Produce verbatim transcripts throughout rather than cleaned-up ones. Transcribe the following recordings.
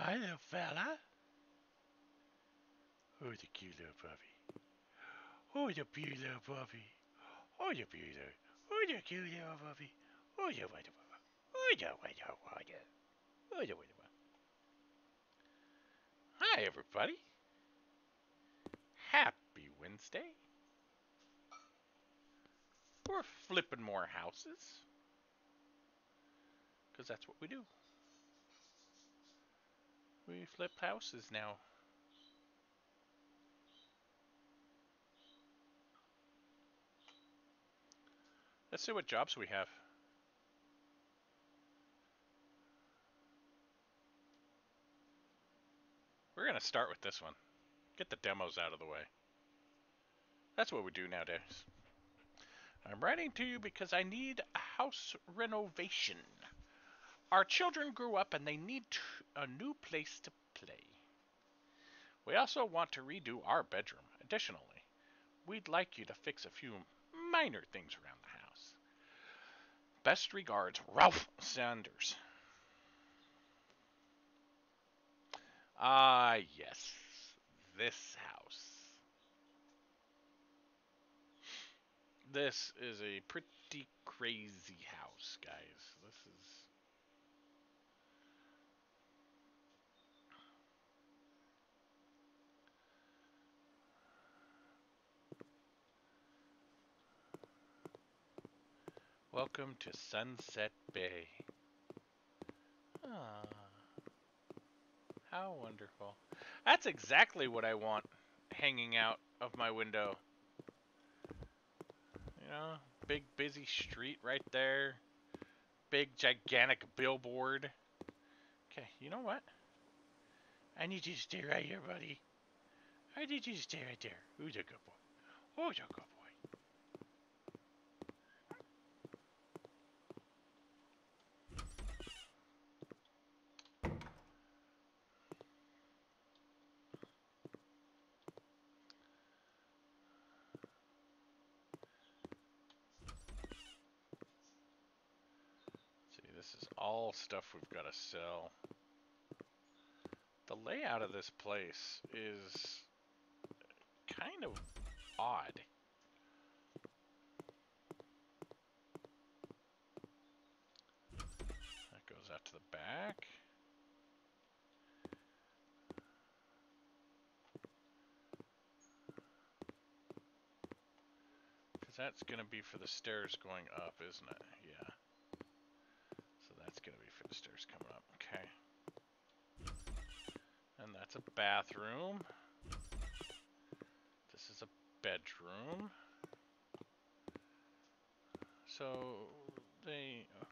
Hi, little fella. Oh, the cute little puppy. Oh, the cute little puppy. Oh, the cute little. Oh, the cute little puppy. Oh, the white puppy. Oh, the white puppy. Oh, the white puppy. Hi, everybody. Happy Wednesday. We're flipping more houses. Because that's what we do. We flip houses now. Let's see what jobs we have. We're going to start with this one. Get the demos out of the way. That's what we do nowadays. I'm writing to you because I need a house renovation. Our children grew up and they need a new place to play. We also want to redo our bedroom. Additionally, we'd like you to fix a few minor things around the house. Best regards, Ralph Sanders. Ah, yes. This house. This is a pretty crazy house, guys. This is... Welcome to Sunset Bay. Ah, how wonderful. That's exactly what I want hanging out of my window. You know, big busy street right there. Big gigantic billboard. Okay, you know what? I need you to stay right here, buddy. I need you to stay right there. Who's a good boy? Who's a good boy? See, this is all stuff we've got to sell. The layout of this place is kind of odd. That goes out to the back. Because that's going to be for the stairs going up, isn't it? Yeah. So that's going to be for the stairs coming up. Okay. And that's a bathroom. This is a bedroom. So they... Uh,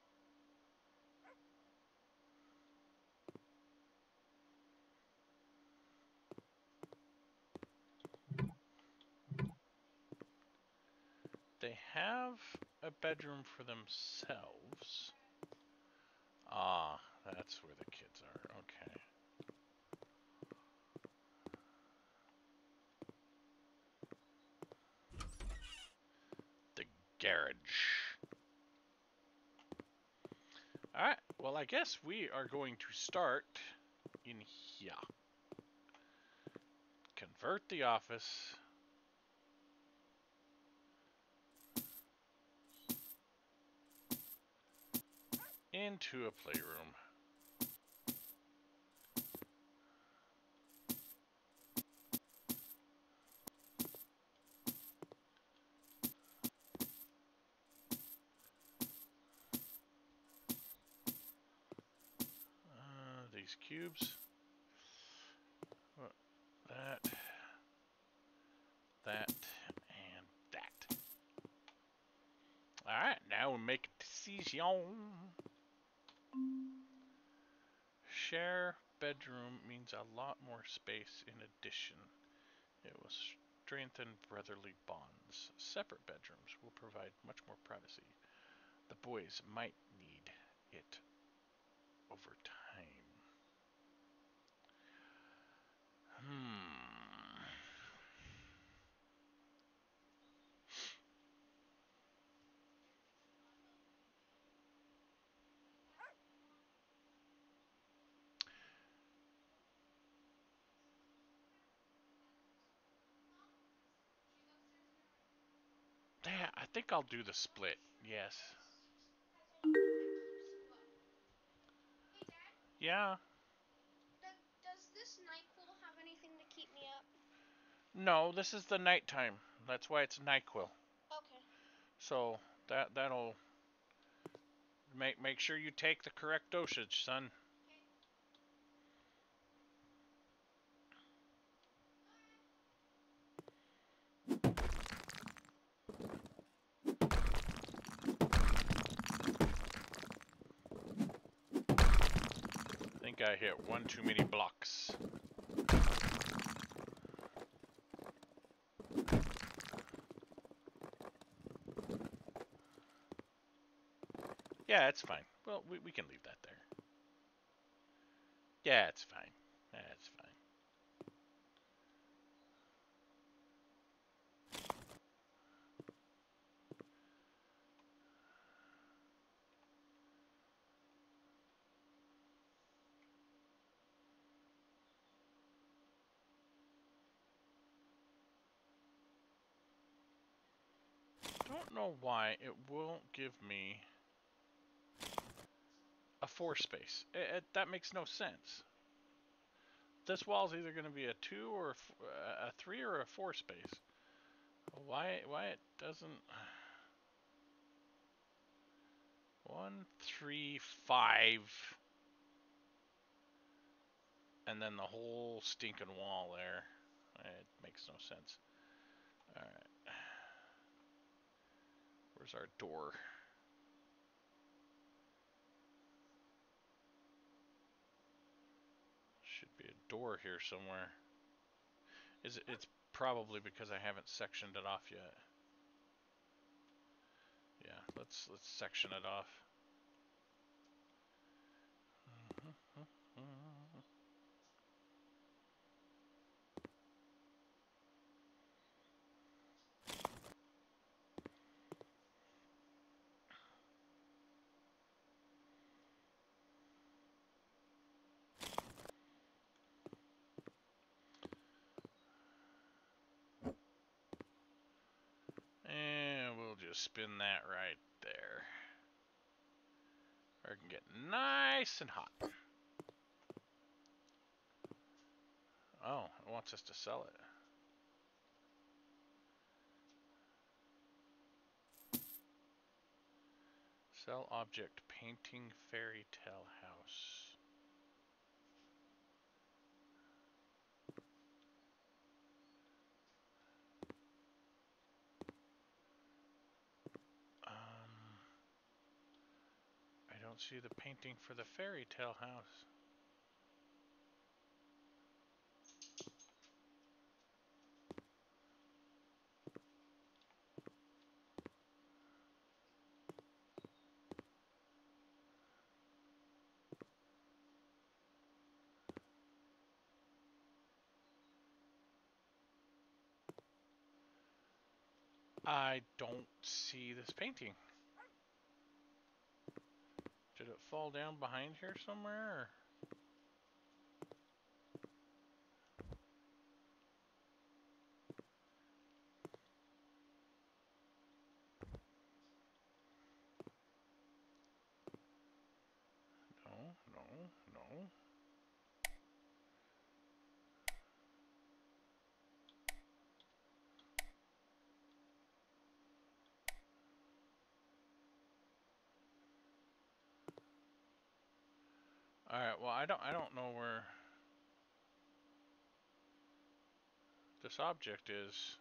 they have a bedroom for themselves. Ah, that's where the kids are. Okay. The garage. Alright, well I guess we are going to start in here. Convert the office into a playroom. Uh, these cubes. That. That. And that. Alright, now we make a decision. Share bedroom means a lot more space in addition. It will strengthen brotherly bonds. Separate bedrooms will provide much more privacy. The boys might need it over time. Hmm. I think I'll do the split. Yes. Hey, Dad. Yeah. Does this NyQuil have anything to keep me up? No, this is the nighttime. That's why it's NyQuil. Okay. So that that'll make make sure you take the correct dosage, son. I think I hit one too many blocks. Yeah, it's fine. Well, we, we can leave that there. Yeah, it's fine. That's fine. Don't know why it won't give me a four space. It, it, that makes no sense. This wall's either going to be a two or a, a three or a four space. Why why it doesn't? One, three, five, and then the whole stinking wall there. It makes no sense. All right, where's our door? Should be a door here somewhere. Is it? It's probably because I haven't sectioned it off yet. Yeah, let's let's section it off. And we'll just spin that right there. Or it can get nice and hot. Oh, it wants us to sell it. Sell object painting fairy tale house. Um, I don't see the painting for the fairy tale house. I don't see this painting. Did it fall down behind here somewhere? Or? No, no, no. All right. Well, I don't. I don't know where this object is.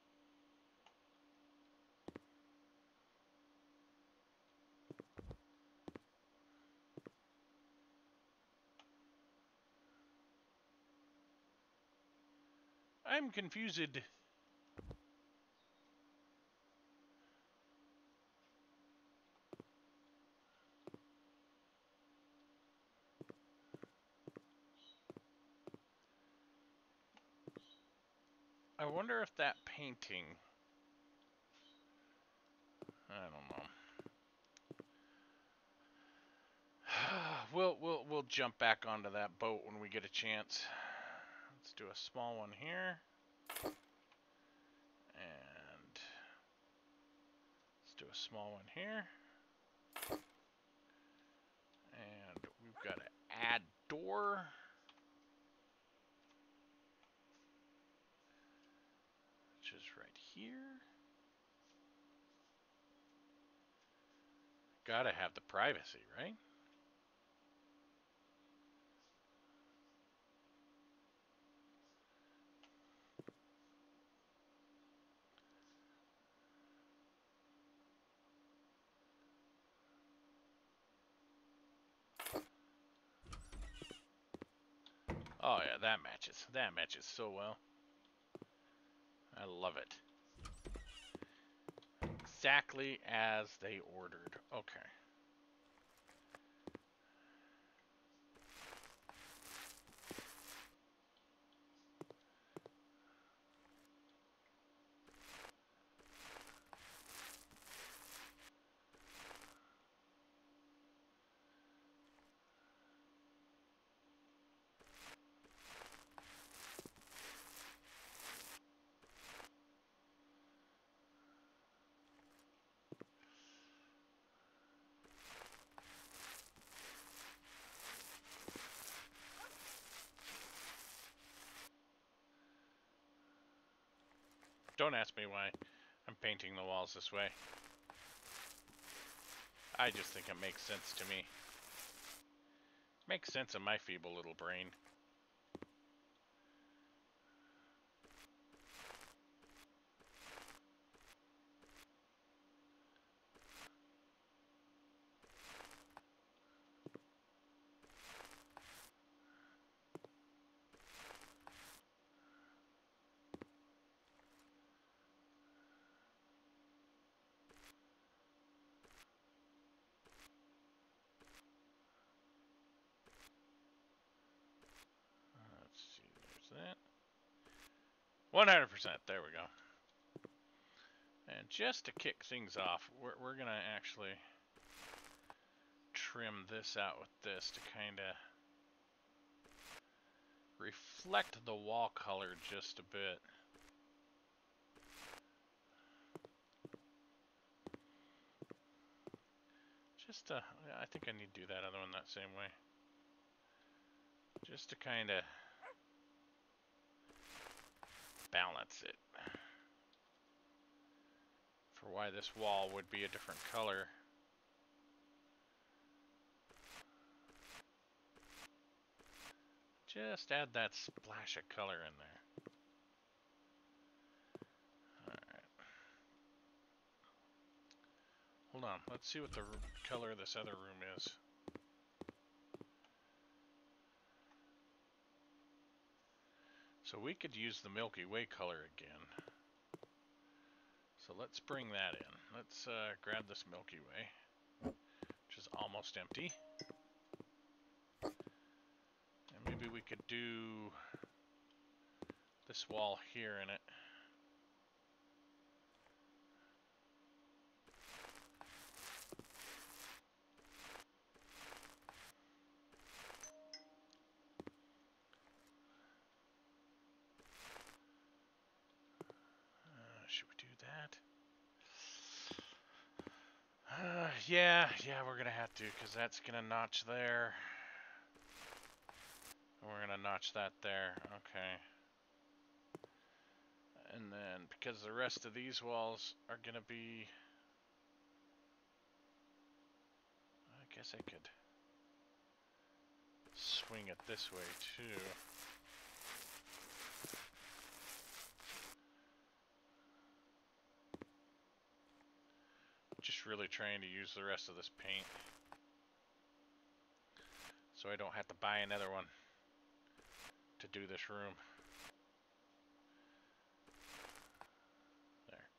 I'm confused. I wonder if that painting. I don't know. we'll we'll we'll jump back onto that boat when we get a chance. Let's do a small one here. And do a small one here. And we've got to add door. Which is right here. Gotta have the privacy, right? Oh yeah, that matches. That matches so well. I love it. Exactly as they ordered. Okay. Don't ask me why I'm painting the walls this way. I just think it makes sense to me. Makes sense in my feeble little brain. Let's see, there's that. one hundred percent, there we go. And just to kick things off, we're, we're gonna actually trim this out with this to kind of reflect the wall color just a bit. Just to, I think I need to do that other one that same way. Just to kind of balance it. For why this wall would be a different color. Just add that splash of color in there. Alright. Hold on, let's see what the color of this other room is. So we could use the Milky Way color again. So let's bring that in. Let's uh, grab this Milky Way, which is almost empty. And maybe we could do this wall here in it. Uh, should we do that? Uh, yeah, yeah, we're gonna have to, because that's gonna notch there. And we're gonna notch that there. Okay. And then, because the rest of these walls are gonna be... I guess I could swing it this way, too. Just really trying to use the rest of this paint so I don't have to buy another one to do this room. There.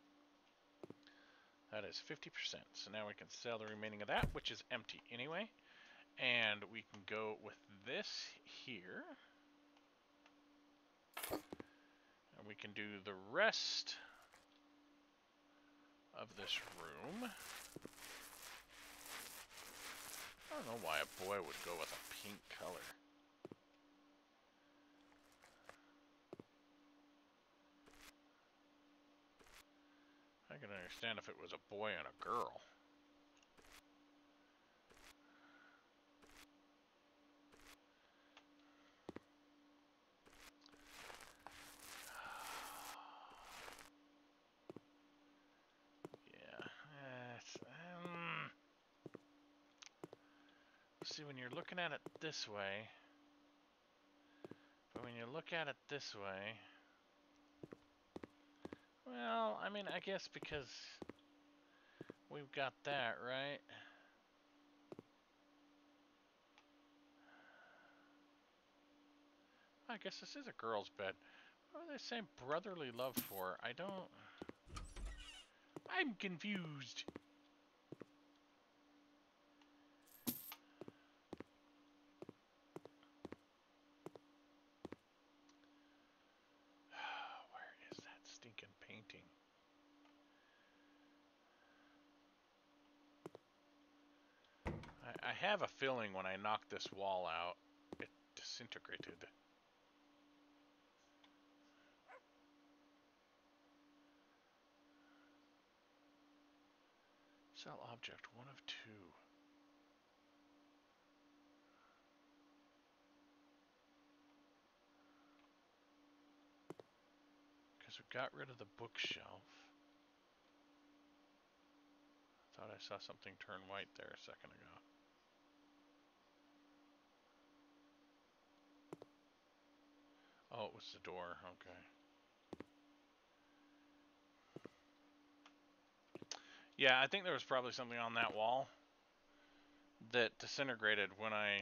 That is fifty percent. So now we can sell the remaining of that, which is empty anyway. And we can go with this here. And we can do the rest of this room. I don't know why a boy would go with a pink color. I can could understand if it was a boy and a girl. Um, see, when you're looking at it this way, but when you look at it this way, well, I mean, I guess because we've got that, right? I guess this is a girl's bed. What are they saying brotherly love for? I don't... I'm confused. Where is that stinking painting? I, I have a feeling when I knocked this wall out, it disintegrated. Cell object, one of two. Because we got rid of the bookshelf. Thought I saw something turn white there a second ago. Oh, it was the door. Okay. Yeah, I think there was probably something on that wall that disintegrated when I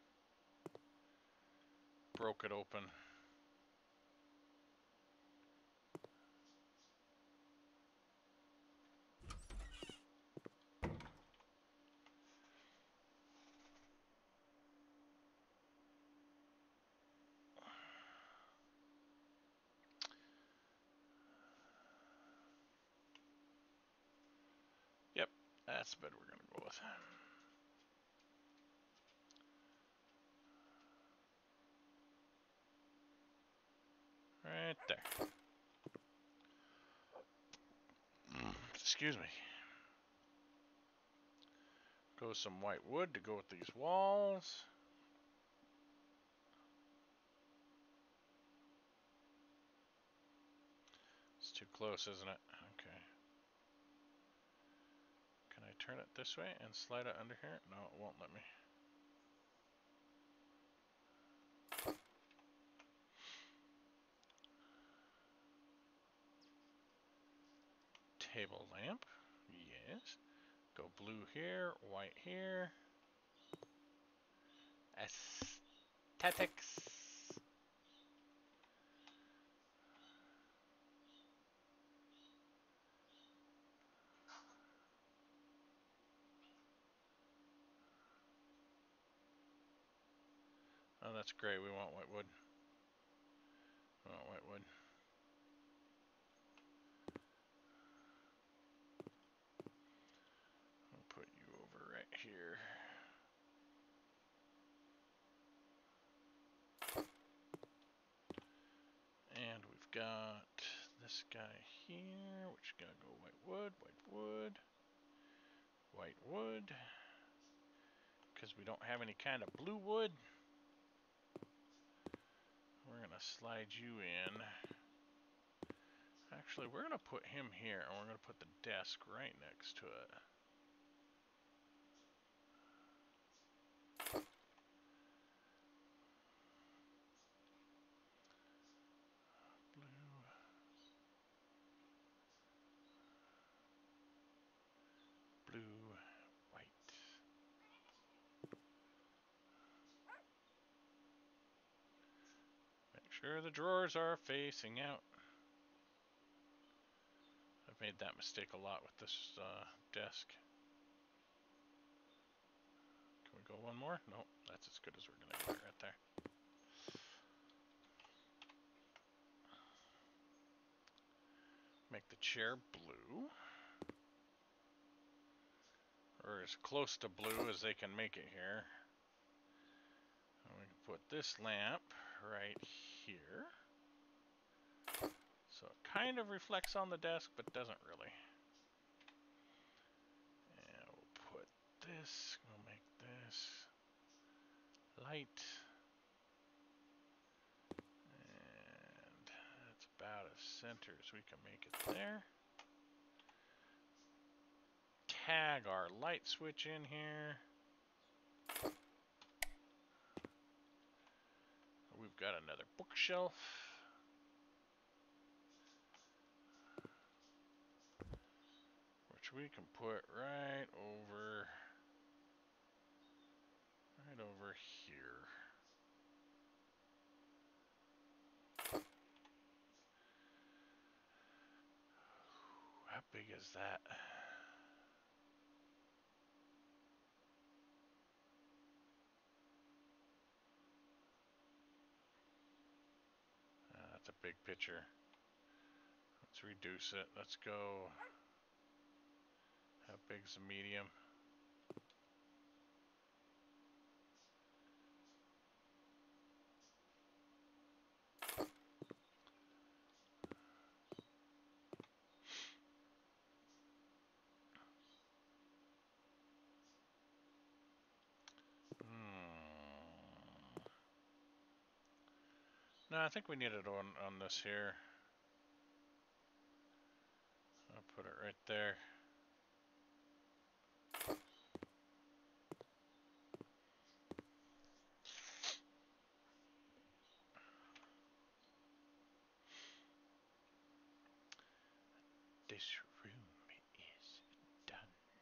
broke it open. Yep, that's the bed we're gonna go with. Right there. Excuse me. Go some white wood to go with these walls. It's too close, isn't it? Okay. Can I turn it this way and slide it under here? No, it won't let me. Table lamp. Yes. Go blue here, white here. Aesthetics. Oh, that's great. We want white wood. We want white wood. I'll put you over right here. And we've got this guy here, which gotta go white wood, white wood, white wood. Because we don't have any kind of blue wood. We're gonna slide you in. Actually, we're gonna put him here, and we're gonna put the desk right next to it. Blue. Blue, white. Make sure the drawers are facing out. I've made that mistake a lot with this uh, desk. Can we go one more? Nope, that's as good as we're gonna do it right there. Make the chair blue. Or as close to blue as they can make it here. And we can put this lamp right here. So it kind of reflects on the desk, but doesn't really. this. We'll make this light. And that's about as center as we can make it there. Tag our light switch in here. We've got another bookshelf. Which we can put right over, right over here. How big is that? Uh, that's a big picture. Let's reduce it. Let's go. How big's the medium? Hmm. No, I think we need it on, on this here. I'll put it right there. This room is done.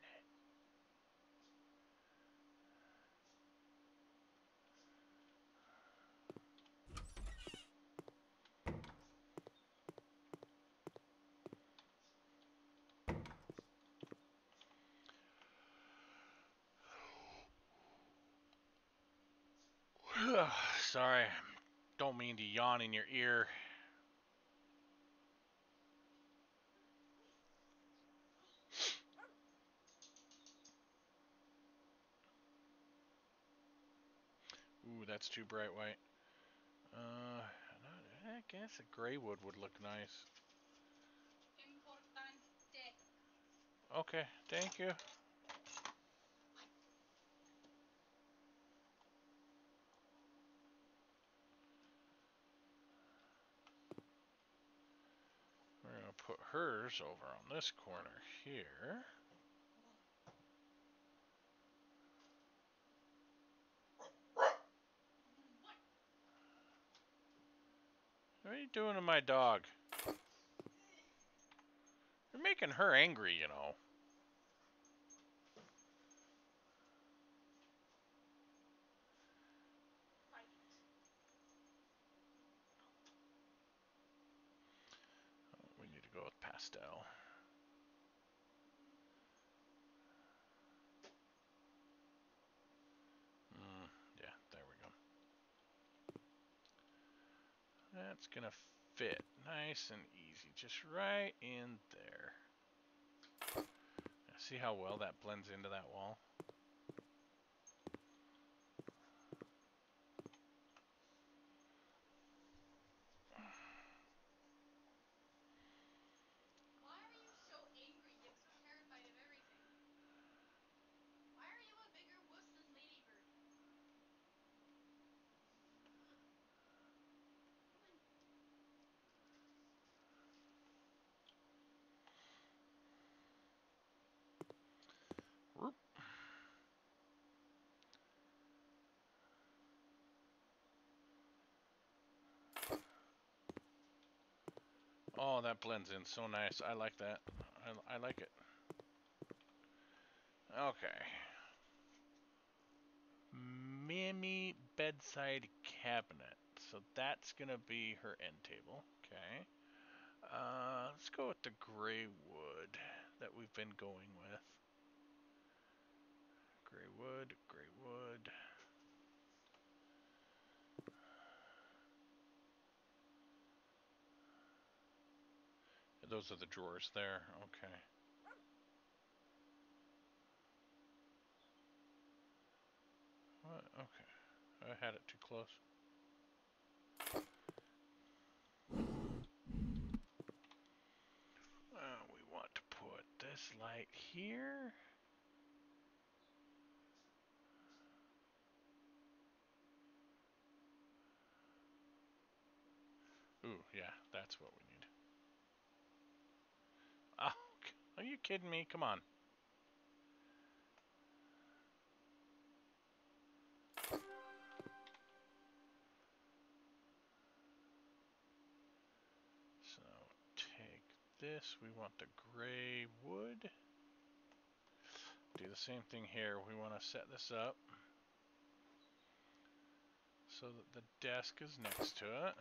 Sorry, don't mean to yawn in your ear. Ooh, that's too bright white. Uh, I guess a gray wood would look nice. Importante. Okay, thank you. We're gonna put hers over on this corner here. What are you doing to my dog? You're making her angry, you know. Fight. Oh, we need to go with pastel. Mm, yeah, there we go. That's gonna fit nice and easy, just right in there. See how well that blends into that wall? Why are you so angry yet so terrified of everything? Why are you a bigger wuss than Ladybird? Whoop. Oh, that blends in so nice. I like that. I, I like it. Okay. Mammy bedside cabinet. So that's gonna be her end table. Okay. Uh, let's go with the gray wood that we've been going with. Gray wood, gray wood. Those are the drawers there. Okay. What? Okay. I had it too close. Uh, we want to put this light here. Ooh, yeah, that's what we need. Oh, are you kidding me? Come on. So, take this. We want the gray wood. Do the same thing here. We want to set this up so that the desk is next to it.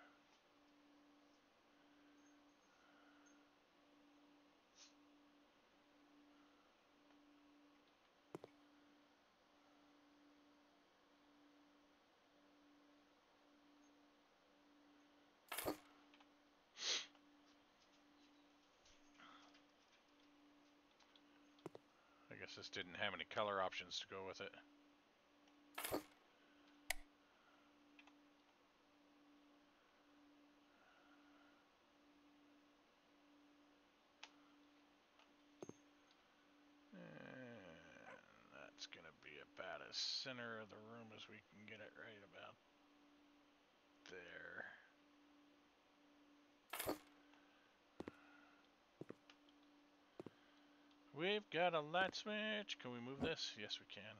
I guess this didn't have any color options to go with it. And that's going to be about as center of the room as we can get it, right about there. We've got a light switch. Can we move this? Yes, we can.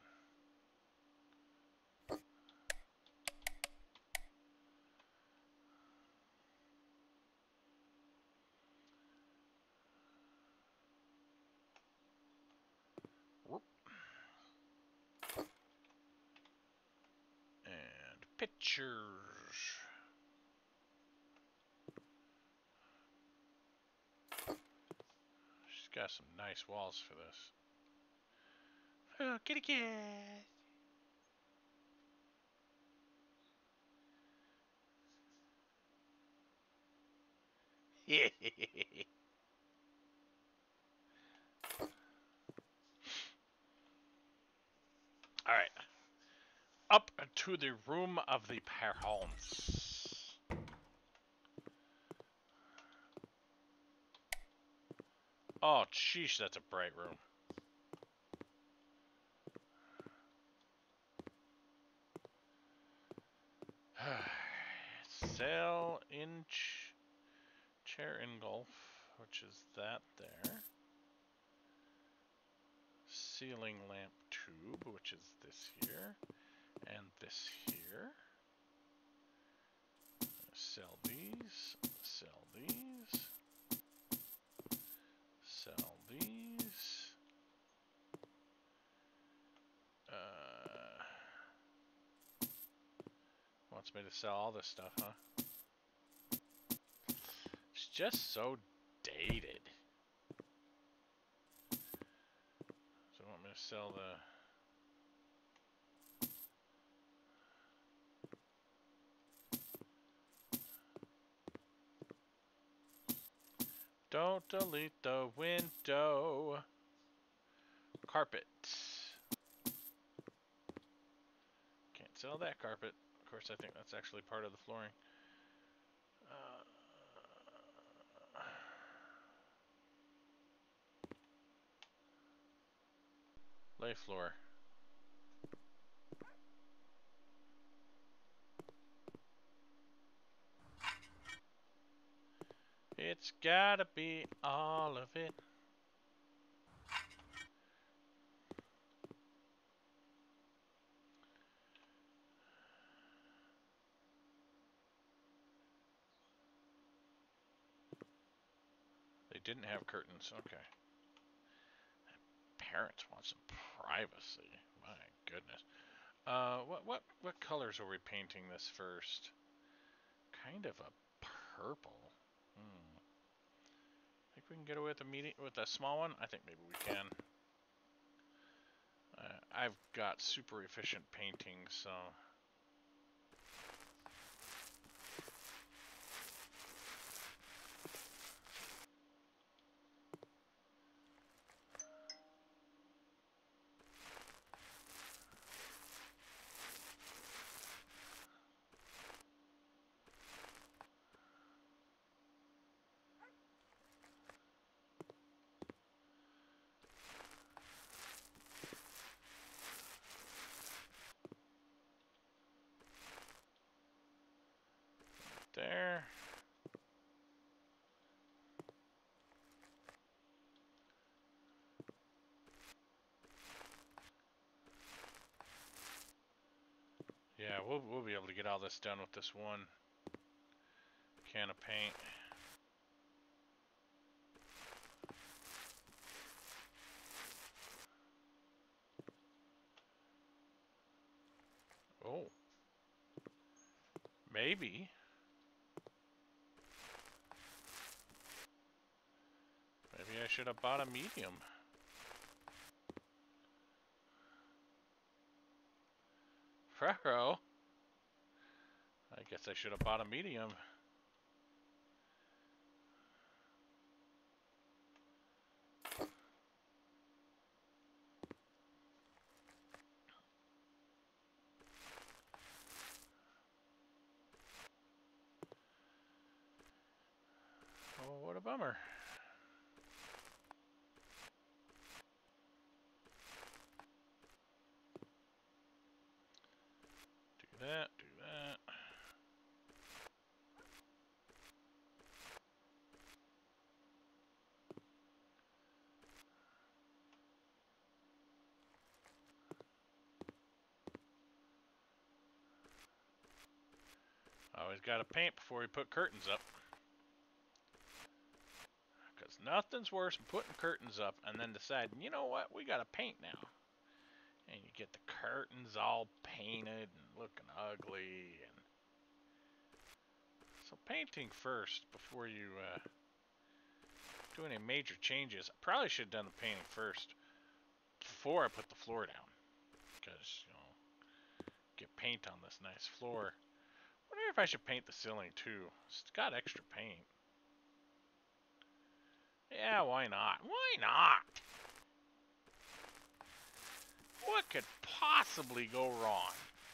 Whoop. And pictures. She's got some nice walls for this. Oh, kitty cat. Yeah. All right. Up to the room of the parents. Oh, sheesh, that's a bright room. Sail inch chair engulf, which is that there. Ceiling lamp tube, which is this here, and this here. Sell these, sell these, sell these. Uh, wants me to sell all this stuff, huh? It's just so dated. So I want me to sell the... Don't delete the window. Carpet. Can't sell that carpet. Of course, I think that's actually part of the flooring. Uh, lay floor. It's gotta be all of it. They didn't have curtains. Okay. Parents want some privacy. My goodness. Uh, what what what colors are we painting this first? Kind of a purple. Hmm. Think we can get away with a medium, with a small one? I think maybe we can. Uh, I've got super efficient painting, so. There. we'll, we'll be able to get all this done with this one can of paint. Oh. Maybe. Maybe I should have bought a medium. Frero. I guess I should have bought a medium. Oh, what a bummer. Do that, do that. Always gotta paint before we put curtains up. Because nothing's worse than putting curtains up and then deciding, you know what, we gotta paint now. And you get the curtains all painted and looking ugly. And so painting first before you uh, do any major changes. I probably should have done the painting first before I put the floor down. Because, you know, get paint on this nice floor. Wonder if I should paint the ceiling too. It's got extra paint. Yeah, why not? Why not? What could possibly go wrong?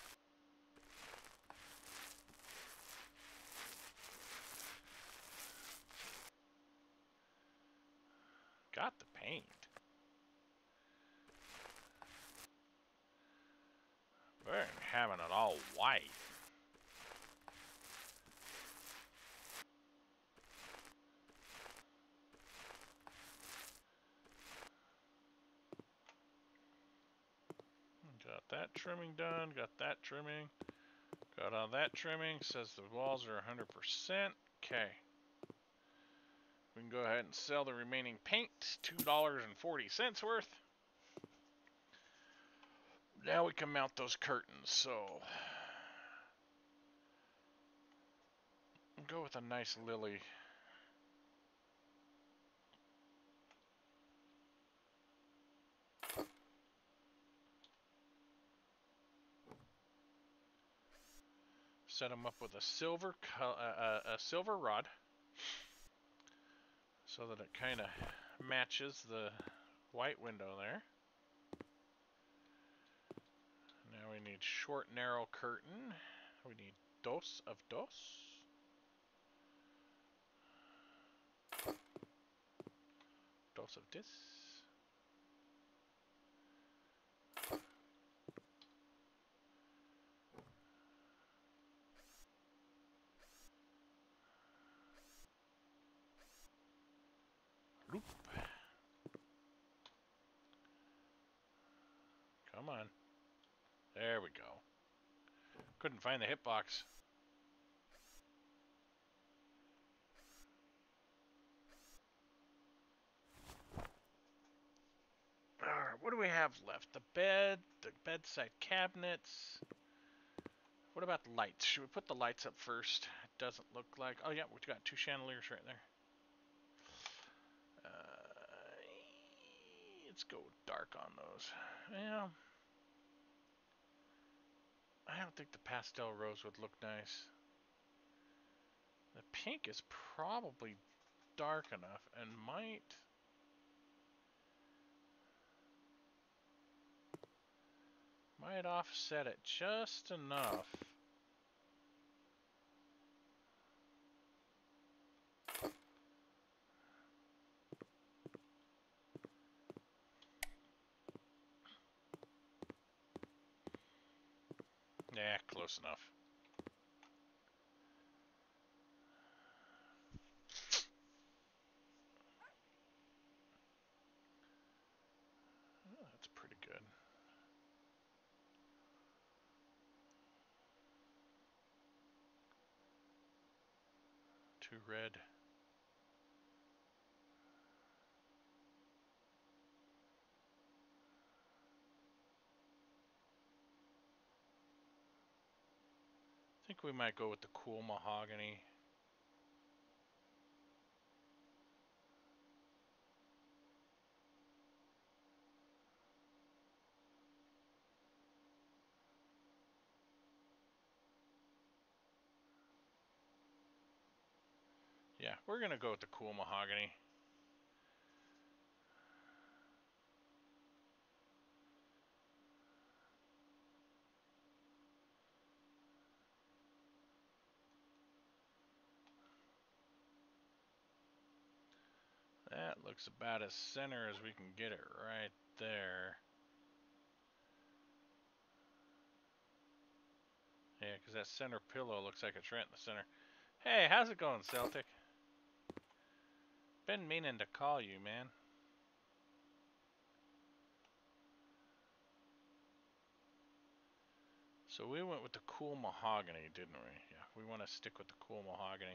Got the paint. We're having it all white. Got that trimming done, got that trimming, got all that trimming, says the walls are one hundred percent. Okay. We can go ahead and sell the remaining paint, two dollars and forty cents worth. Now we can mount those curtains, so we'll go with a nice lily. Set them up with a silver uh, a silver rod, so that it kind of matches the white window there. Now we need short, narrow curtain. We need dos of dos. Dos of this. Loop. Come on. There we go. Couldn't find the hitbox. Alright, what do we have left? The bed, the bedside cabinets. What about the lights? Should we put the lights up first? It doesn't look like... Oh yeah, we've got two chandeliers right there. Uh, let's go dark on those. Yeah. I don't think the pastel rose would look nice. The pink is probably dark enough and might... Might offset it just enough. Yeah, close enough. Oh, that's pretty good. too red. I think we might go with the cool mahogany. Yeah, we're gonna go with the cool mahogany. That looks about as center as we can get it right there. Yeah, because that center pillow looks like it's right in the center. Hey, how's it going, Celtic? Been meaning to call you, man. So we went with the cool mahogany, didn't we? Yeah, we want to stick with the cool mahogany.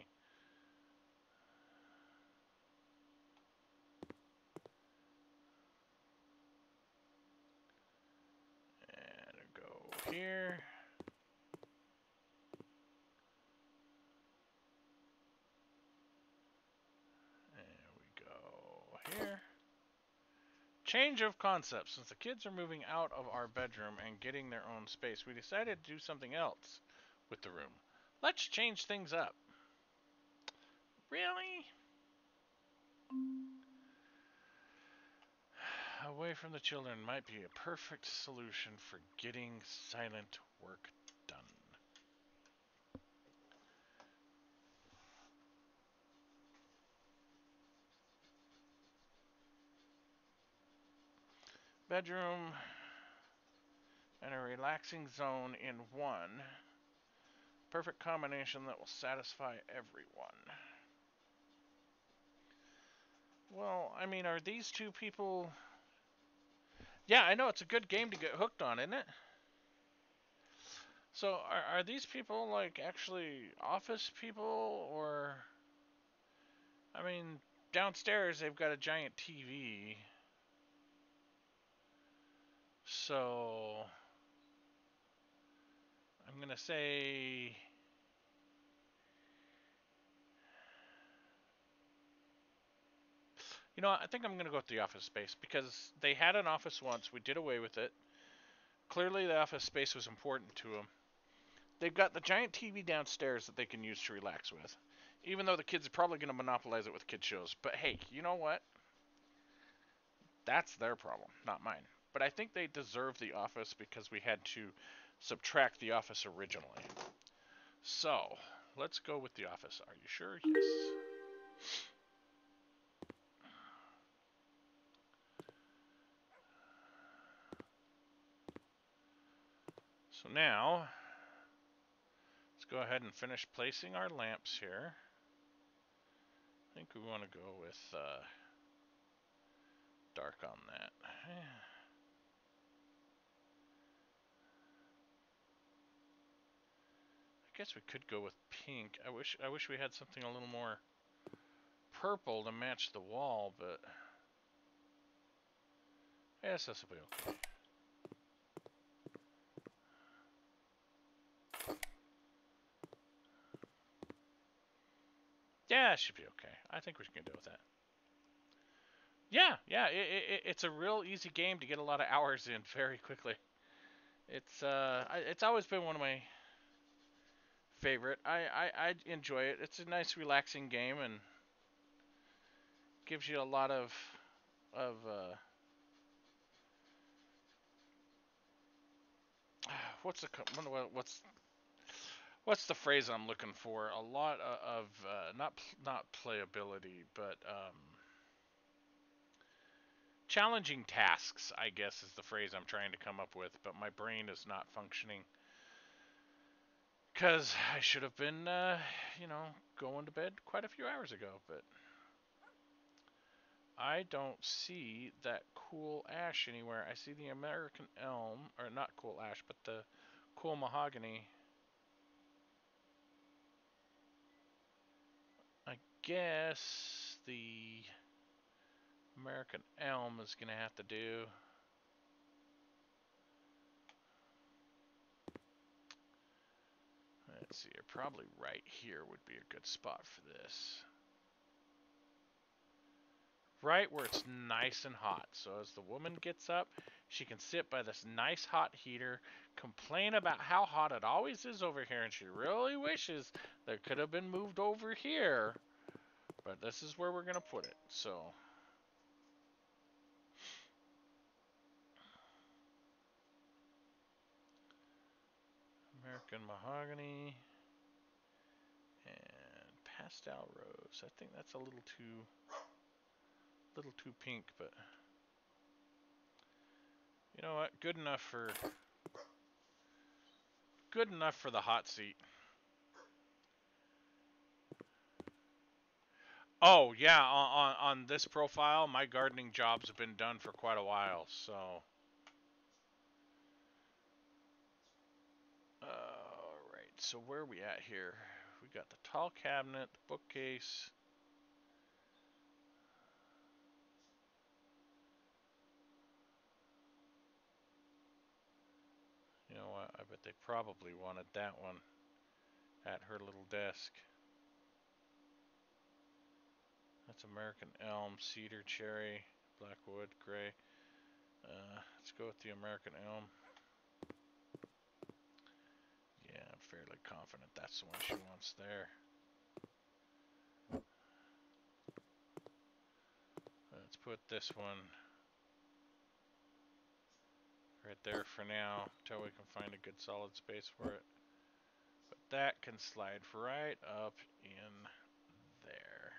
And go here. And we go here. Change of concept. Since the kids are moving out of our bedroom and getting their own space, we decided to do something else with the room. Let's change things up. Really? Away from the children might be a perfect solution for getting silent work done. Bedroom and a relaxing zone in one. Perfect combination that will satisfy everyone. Well, I mean, are these two people... Yeah, I know, it's a good game to get hooked on, isn't it? So, are, are these people, like, actually office people, or... I mean, downstairs they've got a giant T V. So... I'm gonna say... You know what, I think I'm gonna go with the office space, because they had an office once, we did away with it. Clearly the office space was important to them. They've got the giant T V downstairs that they can use to relax with. Even though the kids are probably going to monopolize it with kid shows. But hey, you know what? That's their problem, not mine. But I think they deserve the office because we had to subtract the office originally. So, let's go with the office. Are you sure? Yes. So now, let's go ahead and finish placing our lamps here. I think we want to go with uh, dark on that. I guess we could go with pink. I wish I wish we had something a little more purple to match the wall, but yes, this will be okay. Yeah, it should be okay. I think we can deal with that. Yeah, yeah, it, it, it's a real easy game to get a lot of hours in very quickly. It's uh, it's always been one of my favorite. I, I, I enjoy it. It's a nice, relaxing game and gives you a lot of of uh, what's the what's what's the phrase I'm looking for? A lot of uh, not not playability, but um, challenging tasks, I guess, is the phrase I'm trying to come up with, but my brain is not functioning. Because I should have been, uh, you know, going to bed quite a few hours ago, but I don't see that cool ash anywhere. I see the American elm, or not cool ash, but the cool mahogany. I guess the American elm is going to have to do. Let's see, probably right here would be a good spot for this. Right where it's nice and hot. So as the woman gets up, she can sit by this nice hot heater, complain about how hot it always is over here, and she really wishes that could have been moved over here. But this is where we're going to put it. So American mahogany and pastel rose. I think that's a little too little too pink, but you know what? Good enough for good enough for the hot seat. Oh yeah, on, on on this profile, my gardening jobs have been done for quite a while. So, uh, all right. So where are we at here? We got the tall cabinet, the bookcase. You know what? I bet they probably wanted that one at her little desk. That's American elm, cedar, cherry, blackwood, gray. Uh, let's go with the American elm. Yeah, I'm fairly confident that's the one she wants there. Let's put this one right there for now until we can find a good solid space for it. But that can slide right up in there.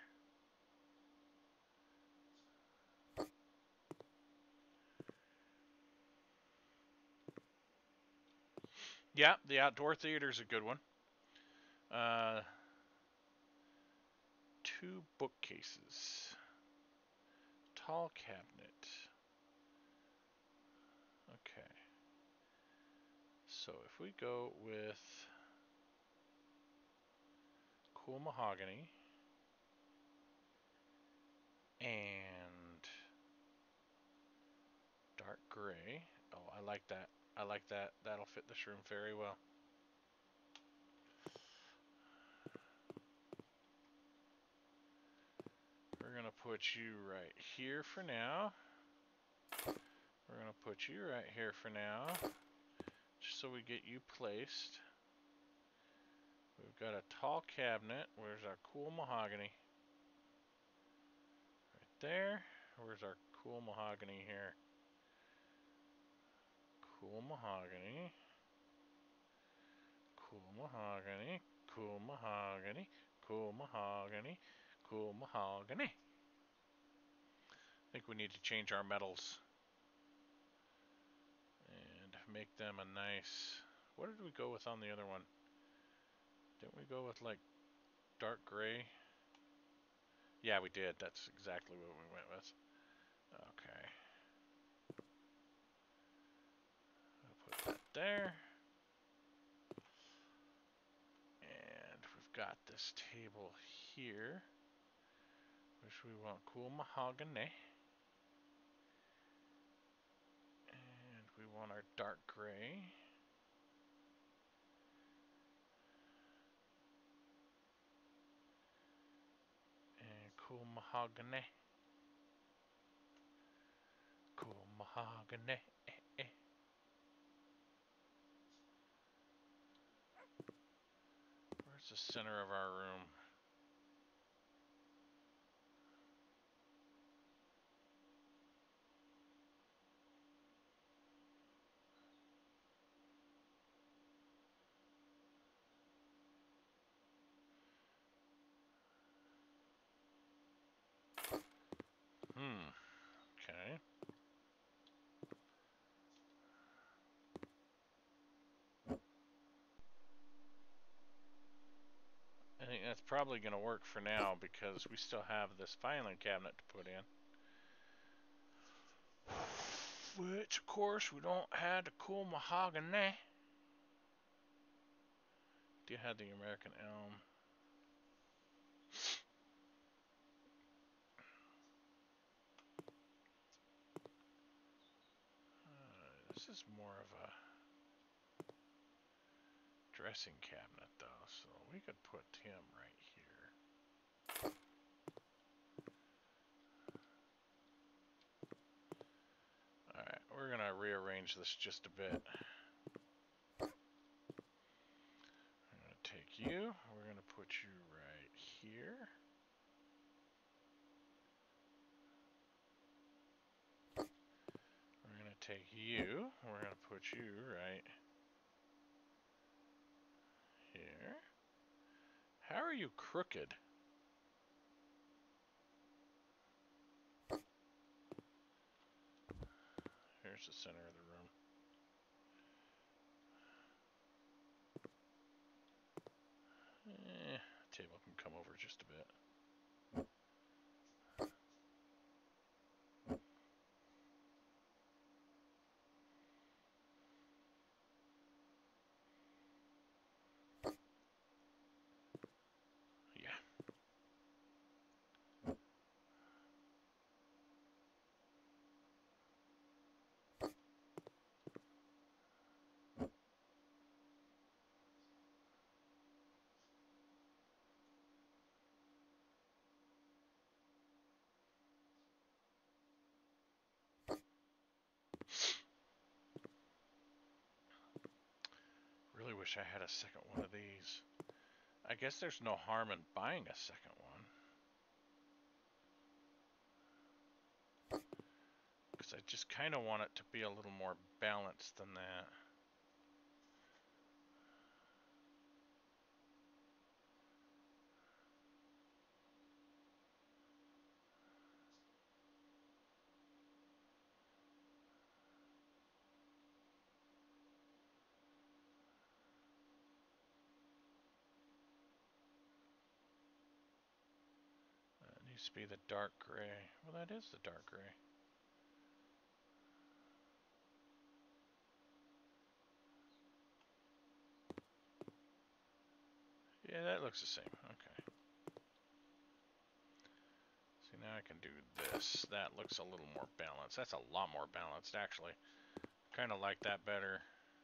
Yeah, the outdoor theater's a good one. Uh, two bookcases. Tall cabinet. Okay. So if we go with cool mahogany and dark gray. Oh, I like that. I like that. That'll fit this room very well. We're going to put you right here for now. We're going to put you right here for now, just so we get you placed. We've got a tall cabinet. Where's our cool mahogany? Right there. Where's our cool mahogany here? Cool mahogany. Cool mahogany. Cool mahogany. Cool mahogany. Cool mahogany. I think we need to change our metals and make them a nice. What did we go with on the other one? Didn't we go with like dark gray? Yeah, we did. That's exactly what we went with. Okay. I'll put that there. And we've got this table here, which we want cool mahogany. And we want our dark gray. And cool mahogany. Cool mahogany. Eh, eh. Where's the center of our room? Hmm. Okay. I think that's probably going to work for now because we still have this filing cabinet to put in. Which, of course, we don't have the cool mahogany. Do you have the American elm? This is more of a dressing cabinet, though, so we could put him right here. Alright, we're going to rearrange this just a bit. I'm going to take you, we're going to put you right here. We're going to take you, we're going to put you right here. How are you crooked? Here's the center of the room. Eh, table can come over just a bit. Yeah. Really wish I had a second one of these. I guess there's no harm in buying a second one. Because I just kind of want it to be a little more balanced than that. It needs to be the dark gray. Well, that is the dark gray. Yeah, that looks the same. Okay. See, now I can do this. That looks a little more balanced. That's a lot more balanced, actually. Kind of like that better.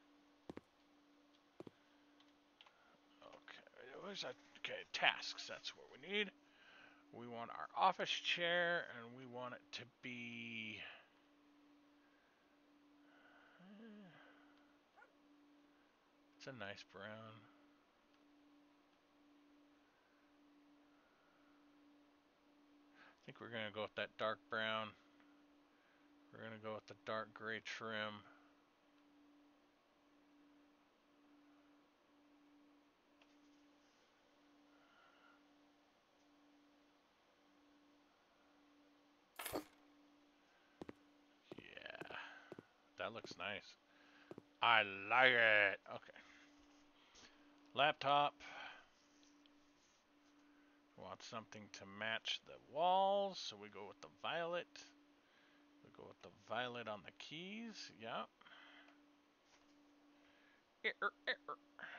Okay. Where's that? Okay, tasks. That's what we need. We want our office chair, and we want it to be... It's a nice brown. I think we're going to go with that dark brown. We're going to go with the dark gray trim. Yeah, that looks nice. I like it. Okay. Laptop. Want something to match the walls, so we go with the violet. We go with the violet on the keys. Yep. Err, err.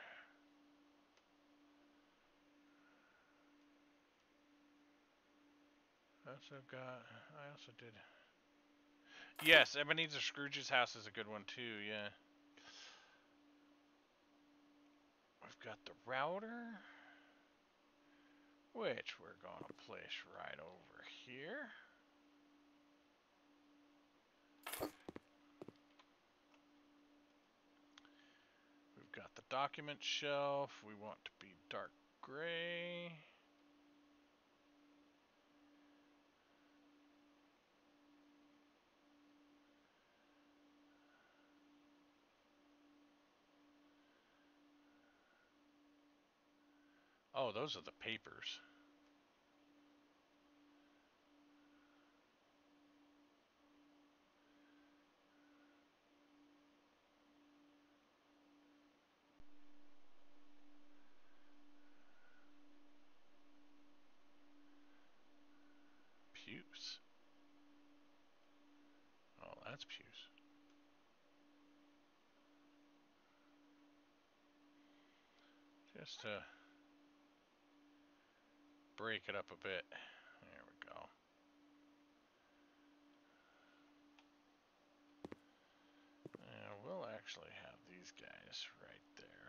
I also got. I also did. Yes, Ebenezer Scrooge's house is a good one too. Yeah. We've got the router, which we're going to place right over here. We've got the document shelf. We want to be dark gray. Oh, those are the papers. Pews. Oh, that's pews. Just to break it up a bit. There we go. And actually have these guys right there.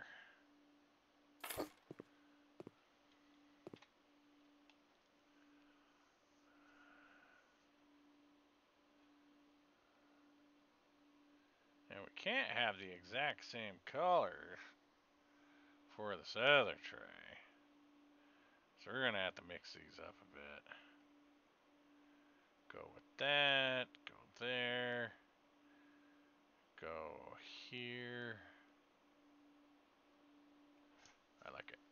And we can't have the exact same color for this other tray. So we're gonna have to mix these up a bit. Go with that, go there, go here. I like it.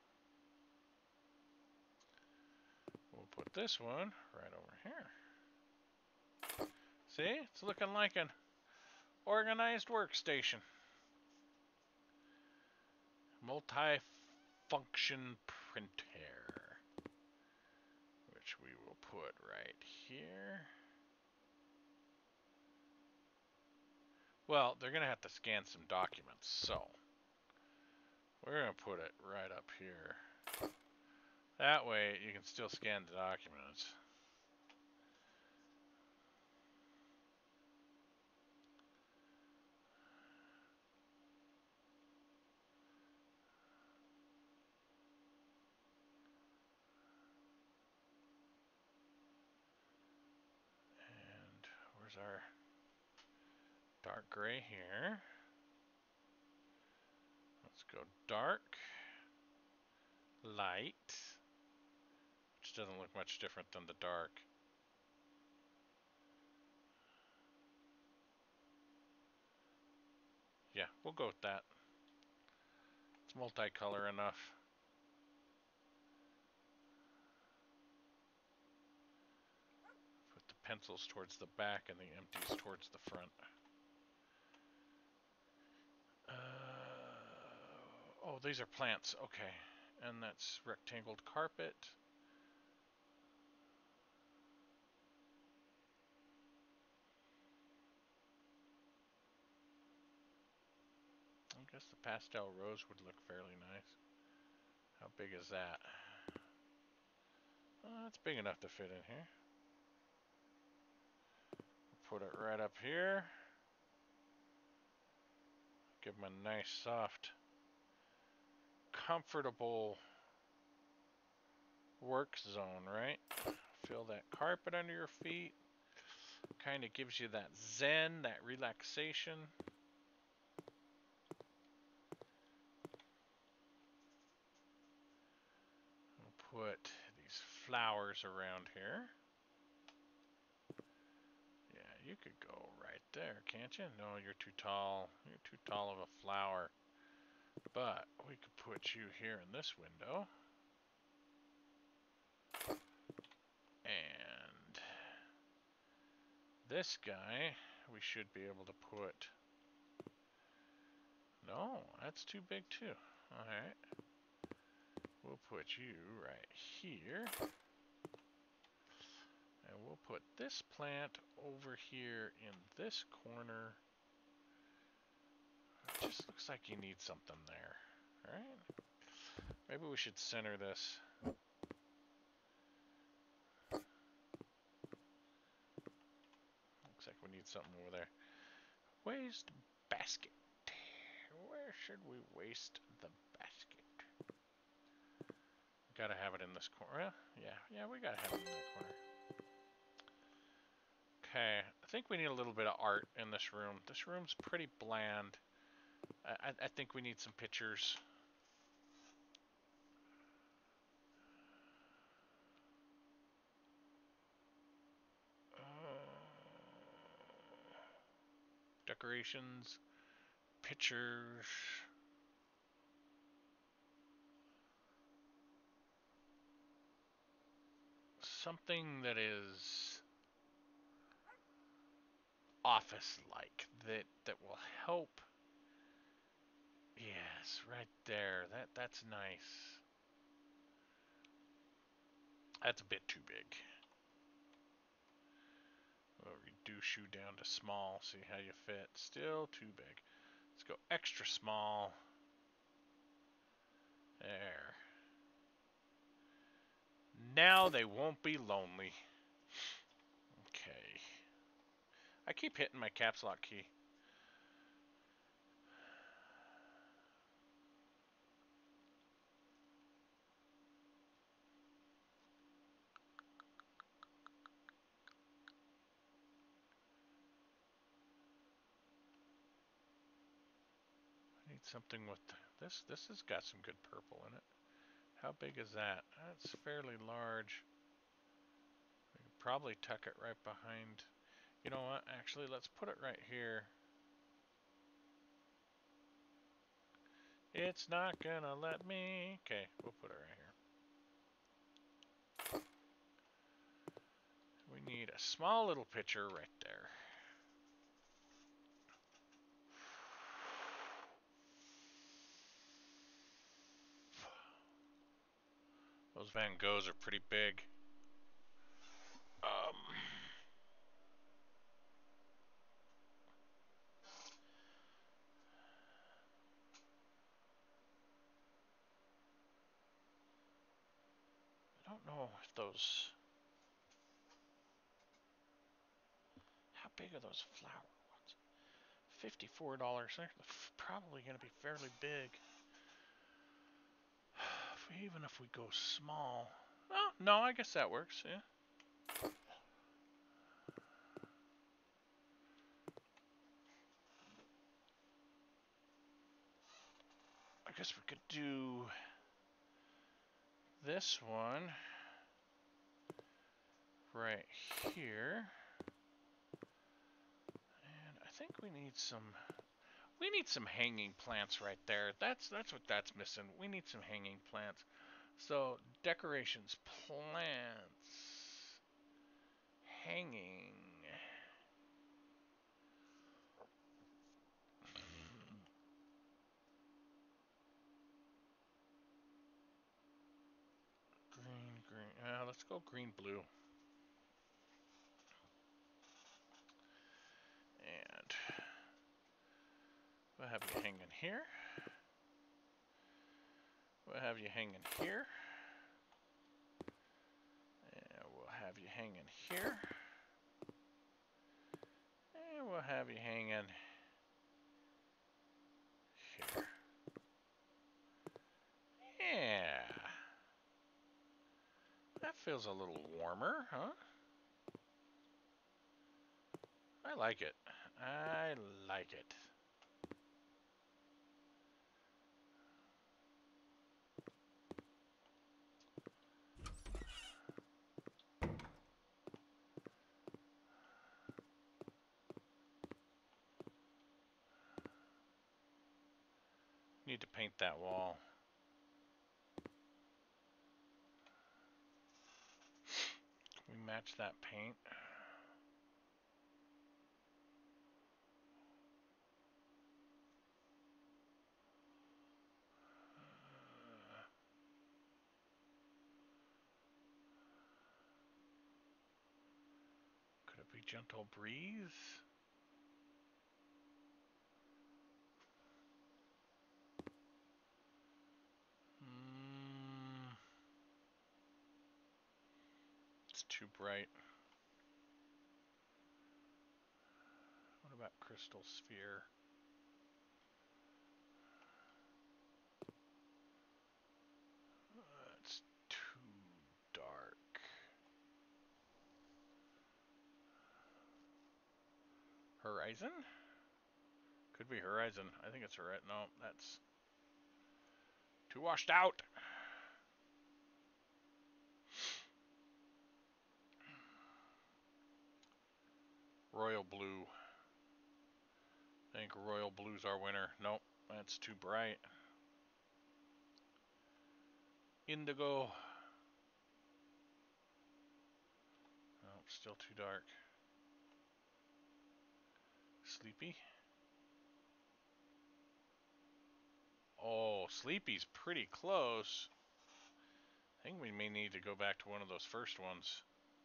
We'll put this one right over here. See, it's looking like an organized workstation. Multi-function printer, which we will put right here. Well, they're gonna have to scan some documents, so we're gonna put it right up here. That way you can still scan the documents. And where's our dark gray here? Let's go dark, light, which doesn't look much different than the dark. Yeah, we'll go with that. It's multicolor enough. Put the pencils towards the back and the empties towards the front. Uh, oh, these are plants. Okay. And that's rectangled carpet. I guess the pastel rose would look fairly nice. How big is that? Uh, it's big enough to fit in here. Put it right up here. Give them a nice, soft, comfortable work zone, right? Feel that carpet under your feet. Kind of gives you that zen, that relaxation. We'll put these flowers around here. Yeah, you could go right there, can't you? No, you're too tall. You're too tall of a flower. But we could put you here in this window. And this guy, we should be able to put... No, that's too big too. Alright. We'll put you right here. And we'll put this plant over here in this corner. It just looks like you need something there. Alright? Maybe we should center this. Looks like we need something over there. Waste basket. Where should we waste the basket? Gotta have it in this corner. Yeah, yeah, we gotta have it in that corner. Okay, I think we need a little bit of art in this room. This room's pretty bland. I, I think we need some pictures. Uh, decorations, pictures. Something that is office-like, that that will help. Yes, right there. That that's nice. That's a bit too big. We'll reduce you down to small. See how you fit. Still too big. Let's go extra small. There. Now they won't be lonely. Okay. I keep hitting my caps lock key. Need something with this. This has got some good purple in it. How big is that? That's fairly large. We could probably tuck it right behind. You know what? Actually, let's put it right here. It's not gonna let me. Okay, we'll put it right here. We need a small little pitcher right there. Those Van Goghs are pretty big. Um, I don't know if those. How big are those flower ones? fifty-four dollars. They're probably going to be fairly big. If we, even if we go small. Oh, no, I guess that works, yeah. I guess we could do this one right here. And I think we need some we need some hanging plants right there. That's that's what that's missing. We need some hanging plants. So, decorations, plants, hanging. Green, green. Uh, let's go green, blue. And we'll have you hanging here. We'll have you hanging here. And we'll have you hanging here. And we'll have you hanging here. Yeah. That feels a little warmer, huh? I like it. I like it. Need to paint that wall. Can we match that paint? Could it be Gentle Breeze? Mm, it's too bright. What about Crystal Sphere? Uh, it's too dark. Horizon? Could be Horizon. I think it's Horizon. No, that's too washed out. Royal Blue. I think Royal Blue's our winner. Nope, that's too bright. Indigo. Nope, still too dark. Sleepy. Oh, Sleepy's pretty close. I think we may need to go back to one of those first ones.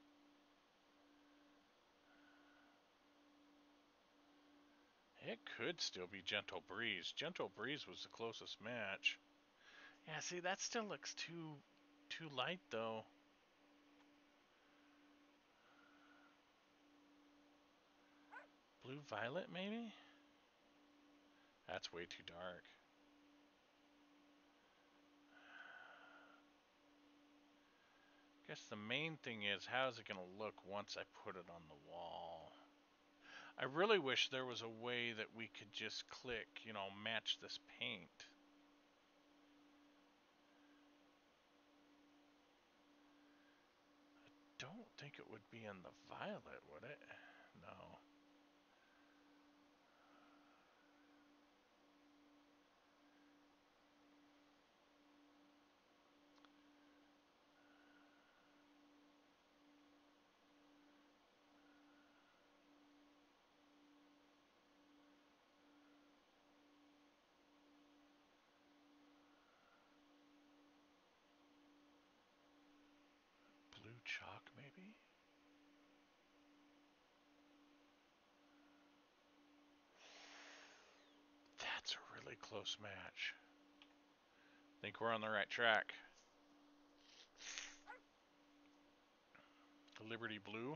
It could still be Gentle Breeze. Gentle Breeze was the closest match. Yeah, see, that still looks too too light, though. Blue Violet, maybe? That's way too dark. Guess the main thing is, how's it going to look once I put it on the wall? I really wish there was a way that we could just click, you know, match this paint. I don't think it would be in the violet, would it? No. Blue chalk, maybe? That's a really close match. Think we're on the right track. Liberty Blue.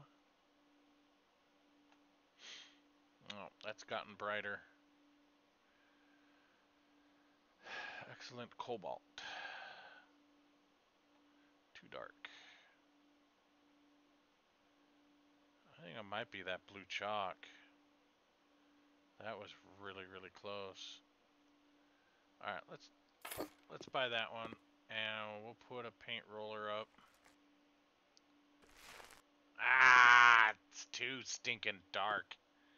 Oh, that's gotten brighter. Excellent Cobalt. Too dark. I think it might be that blue chalk. That was really, really close. Alright, let's let's buy that one. And we'll put a paint roller up. Ah, it's too stinking dark.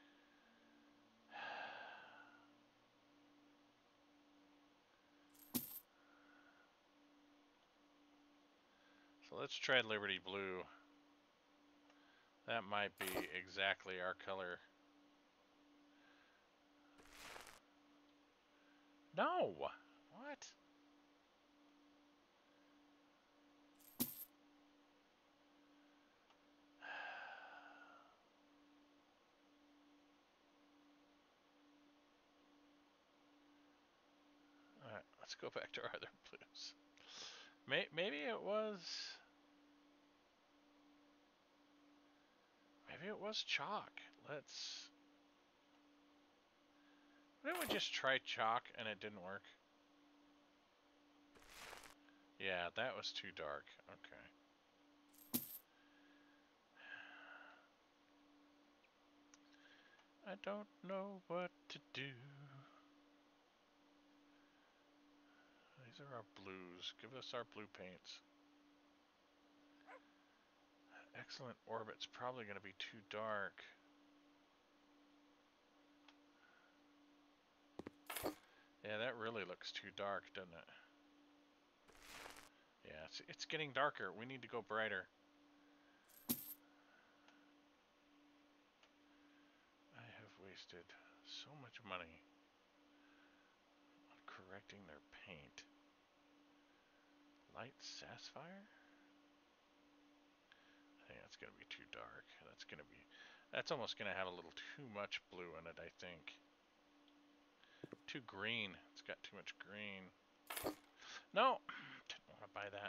So let's try Liberty Blue. That might be exactly our color. No! What? Alright, let's go back to our other blues. May maybe it was... Maybe it was chalk. Let's... Why didn't we just try chalk and it didn't work? Yeah, that was too dark. Okay. I don't know what to do. These are our blues. Give us our blue paints. Excellent Orbit's probably going to be too dark. Yeah, that really looks too dark, doesn't it? Yeah, it's, it's getting darker. We need to go brighter. I have wasted so much money on correcting their paint. Light Sapphire? I think that's going to be too dark. That's going to be... That's almost going to have a little too much blue in it, I think. Too green. It's got too much green. No! Didn't want to buy that.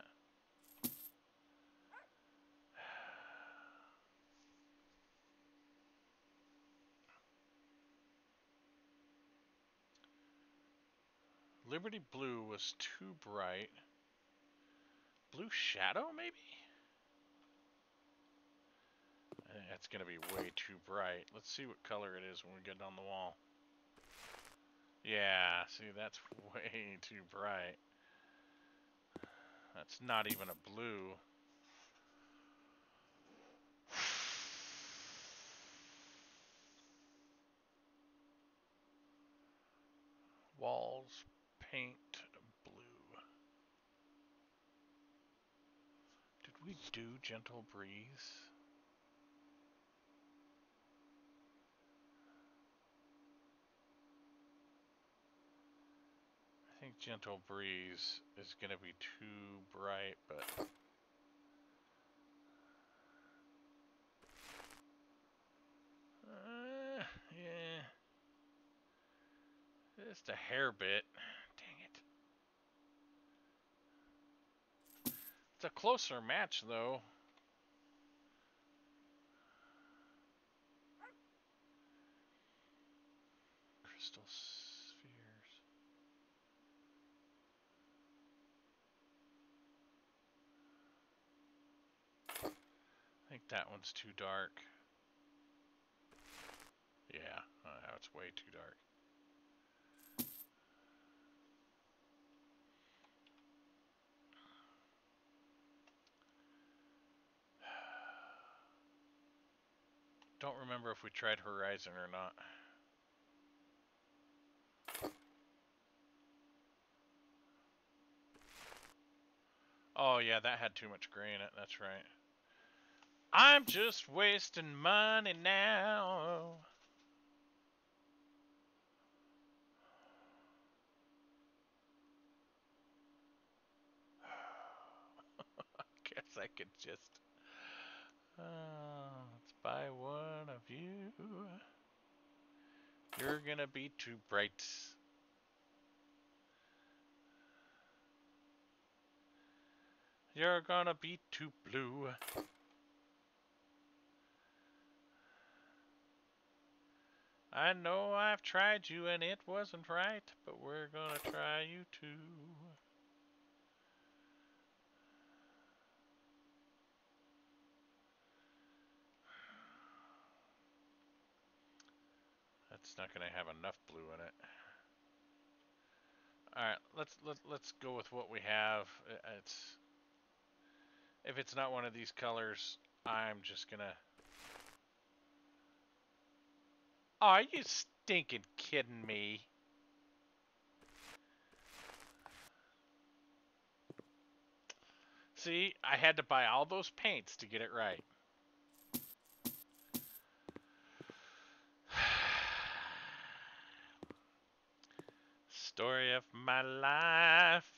Liberty Blue was too bright. Blue Shadow, maybe? I think that's going to be way too bright. Let's see what color it is when we get it on the wall. Yeah, see, that's way too bright. That's not even a blue. Walls, paint, blue. Did we do Gentle Breeze? I think Gentle Breeze is going to be too bright, but... Uh, yeah. Just a hair bit. Dang it. It's a closer match, though. Crystal spheres. I think that one's too dark. it's way too dark. Don't remember if we tried Horizon or not. Oh yeah, that had too much gray in it, that's right. I'm just wasting money now. Guess I could just... Uh, let's buy one of you. You're gonna be too bright. You're gonna be too blue. I know I've tried you and it wasn't right, but we're gonna try you too. That's not gonna have enough blue in it. All right, let's let let's go with what we have. It's if it's not one of these colors, I'm just gonna. Oh, are you stinking kidding me? See, I had to buy all those paints to get it right. Story of my life.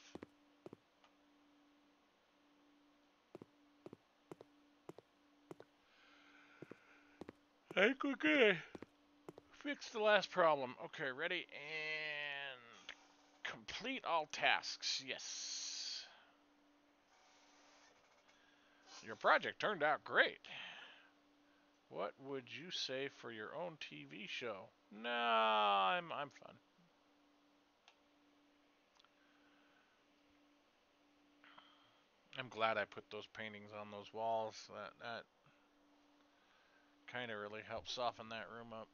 I think we're good. Fix the last problem. Okay, ready? And complete all tasks. Yes. Your project turned out great. What would you say for your own T V show? No, I'm I'm fun. I'm glad I put those paintings on those walls. That that kind of really helped soften that room up.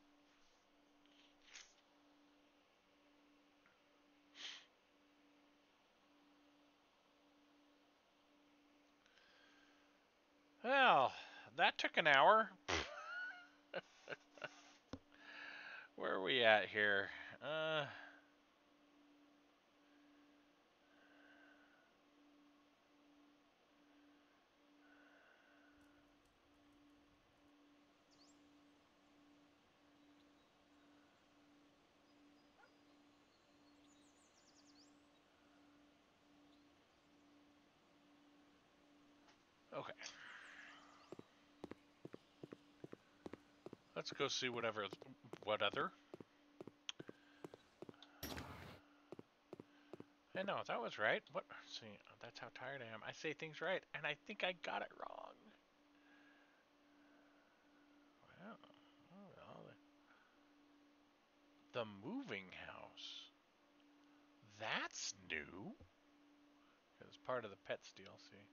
Well, that took an hour. Where are we at here? Uh, okay. Let's go see whatever, what other. I know, that was right. What? See, that's how tired I am. I say things right, and I think I got it wrong. Wow. Oh, the moving house. That's new. It's part of the Pets D L C.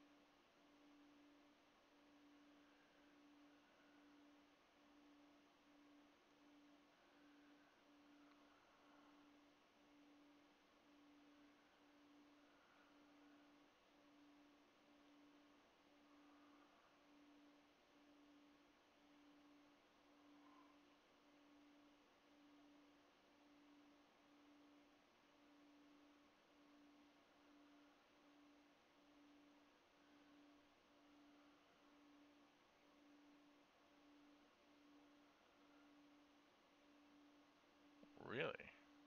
Really?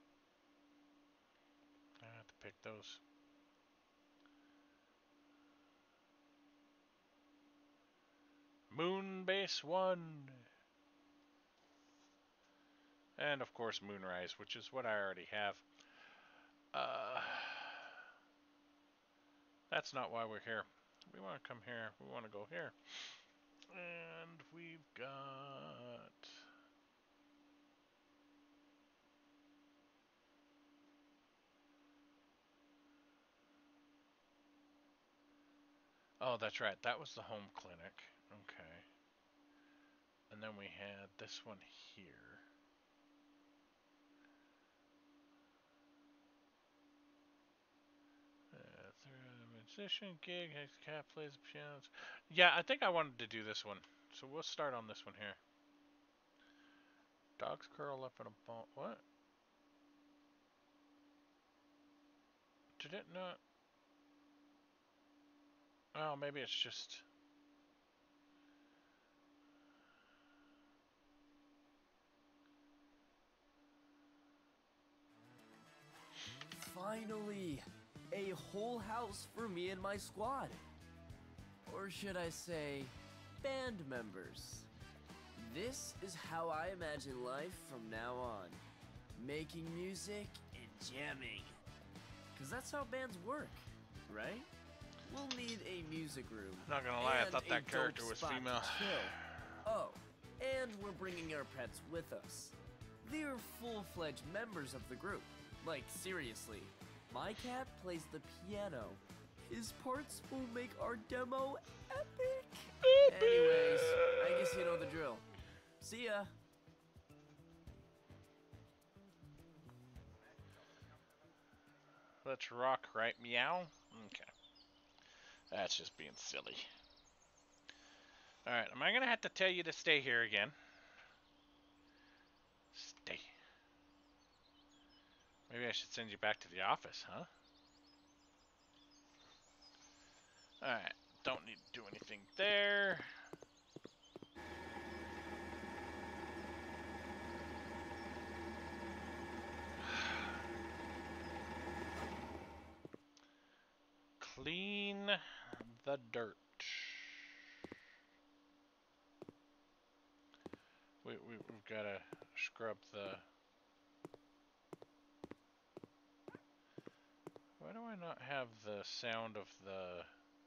I have to pick those. Moonbase one. And of course Moonrise, which is what I already have. Uh, that's not why we're here. We want to come here. We want to go here. And we've got... Oh, that's right. That was the home clinic. Okay. And then we had this one here. Musician, gig, has cat plays the pianos. Yeah, I think I wanted to do this one. So we'll start on this one here. Dogs curl up in a ball. What? Did it not? Oh, maybe it's just... Finally! A whole house for me and my squad. Or should I say, band members. This is how I imagine life from now on. Making music and jamming. Cause that's how bands work, right? We'll need a music room. Not gonna lie, I and thought a that character dope was spot to female. chill. Oh, and we're bringing our pets with us. They're full-fledged members of the group. Like, seriously. My cat plays the piano. His parts will make our demo epic. Anyways, I guess you know the drill. See ya. Let's rock, right? Meow? Okay. That's just being silly. Alright, am I gonna have to tell you to stay here again? Stay. Maybe I should send you back to the office, huh? Alright, don't need to do anything there. Clean the dirt. We, we, we've got to scrub the... Why do I not have the sound of the...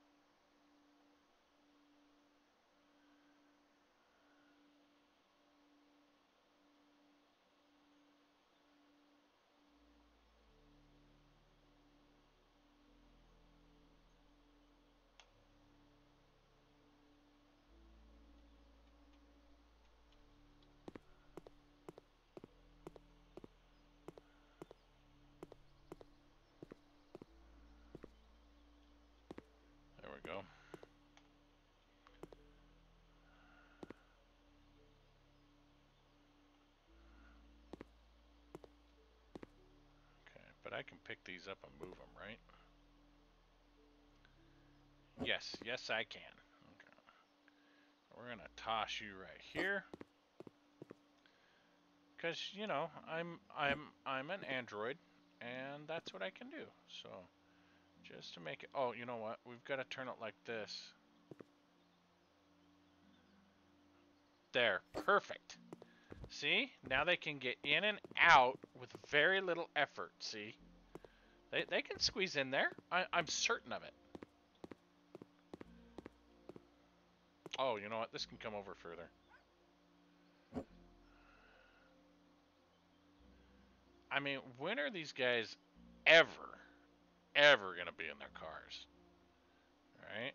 There we go. Okay, but I can pick these up and move them, right? Yes, yes I can. Okay. We're gonna toss you right here. Cause you know, I'm I'm I'm an android and that's what I can do. So just to make it, oh, you know what? We've got to turn it like this. There, perfect. See? Now they can get in and out with very little effort, see? They, they can squeeze in there. I, I'm certain of it. Oh, you know what? This can come over further. I mean, when are these guys ever, ever going to be in their cars? Right?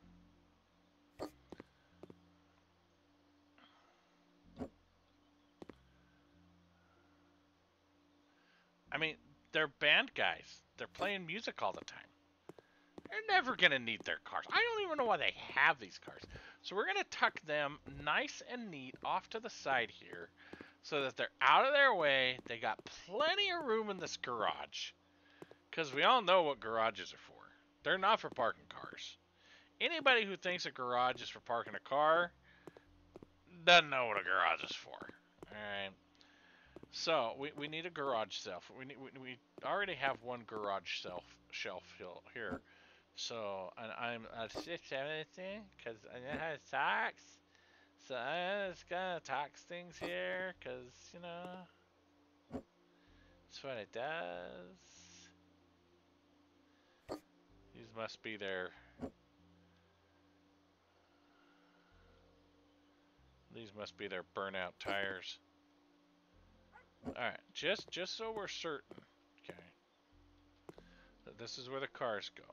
I mean, they're band guys. They're playing music all the time. They're never going to need their cars. I don't even know why they have these cars. So we're going to tuck them nice and neat off to the side here so that they're out of their way. They got plenty of room in this garage because we all know what garages are for. They're not for parking cars. Anybody who thinks a garage is for parking a car doesn't know what a garage is for. All right. So we, we need a garage shelf. We, need, we we already have one garage shelf shelf here. So and I'm at six everything because I know how it talks. So I'm just gonna tax things here because you know that's what it does. These must be their these must be their burnout tires. All right, just just so we're certain, okay, that this is where the cars go.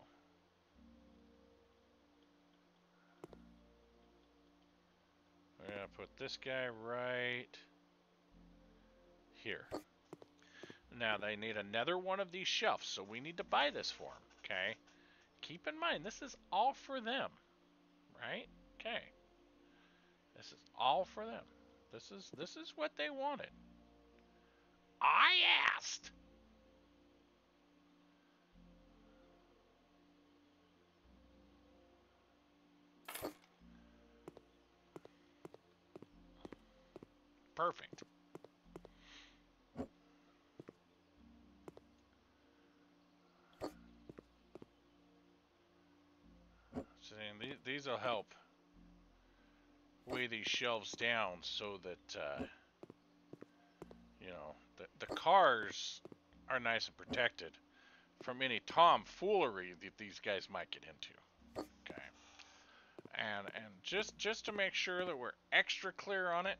We're gonna put this guy right here. Now they need another one of these shelves, so we need to buy this for them, okay? keep in mind, this is all for them, right? Okay. This is all for them. This is this is what they wanted. I asked. Perfect. So these will help weigh these shelves down so that uh, you know the the cars are nice and protected from any tomfoolery that these guys might get into. Okay. And and just just to make sure that we're extra clear on it,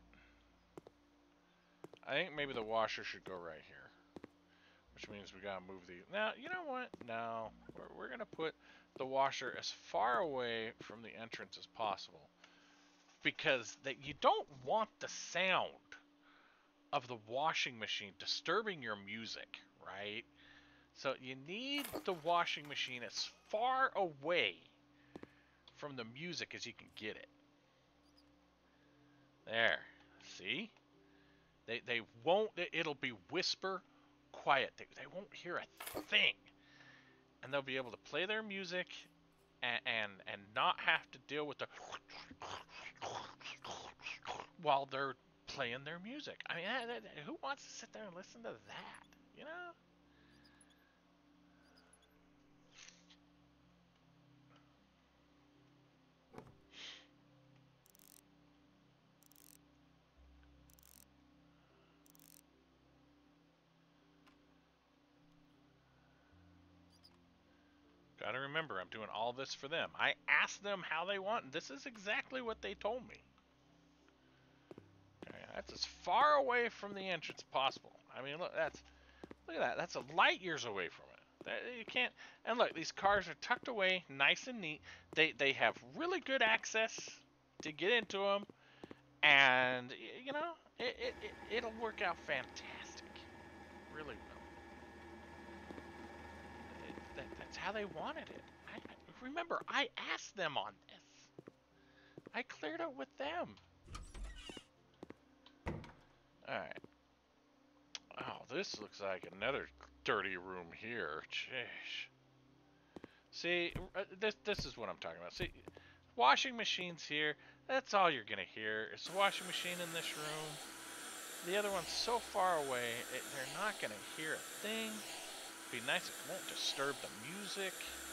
I think maybe the washer should go right here, which means we gotta move the. Now you know what? No, we're we're gonna put the washer as far away from the entrance as possible, because that you don't want the sound of the washing machine disturbing your music, right? So you need the washing machine as far away from the music as you can get it. There. See? They they won't, it'll be whisper quiet. They, they won't hear a thing. And they'll be able to play their music and and, and not have to deal with the while they're playing their music. I mean, that, that, who wants to sit there and listen to that? You know? Gotta remember, I'm doing all this for them. I asked them how they want, and this is exactly what they told me. Okay, that's as far away from the entrance possible. I mean, look, that's look at that. That's a light years away from it. That, you can't. And look, these cars are tucked away, nice and neat. They they have really good access to get into them, and you know, it it, it it'll work out fantastic. Really will. It, that, that's how they wanted it. I, I, remember, I asked them on this. I cleared it with them. Alright. Oh, this looks like another dirty room here. Jeez. See, this this is what I'm talking about. See, washing machines here, that's all you're going to hear. It's a washing machine in this room. The other one's so far away, it, they're not going to hear a thing. Be nice, it won't disturb the music.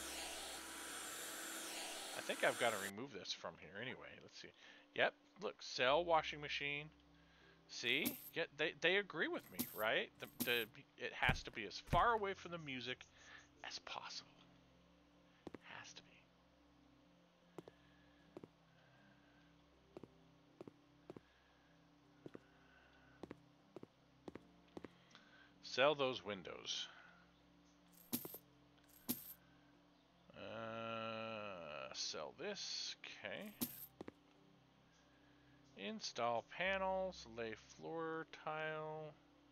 I think I've got to remove this from here anyway. Let's see. Yep, look, sell washing machine. See? Get they they agree with me, right? The, the it has to be as far away from the music as possible. It has to be. Sell those windows. Uh, sell this. Okay. Install panels. Lay floor tile.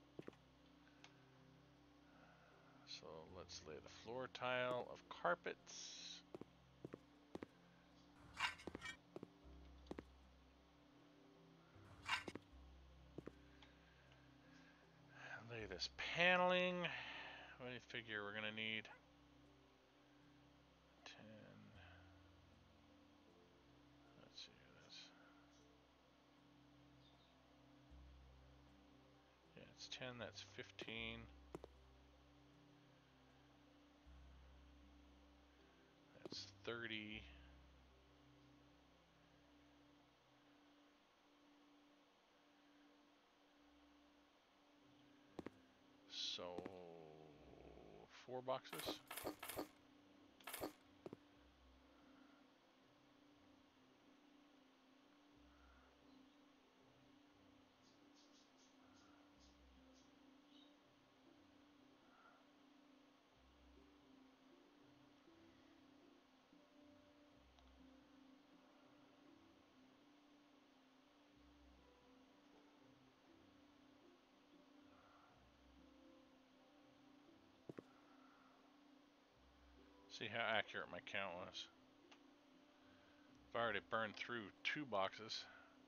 So let's lay the floor tile of carpets. Lay this paneling. What do you figure we're gonna need? ten. Let's see this. Yeah, it's ten. That's fifteen. That's thirty. So four boxes. See how accurate my count was. I've already burned through two boxes.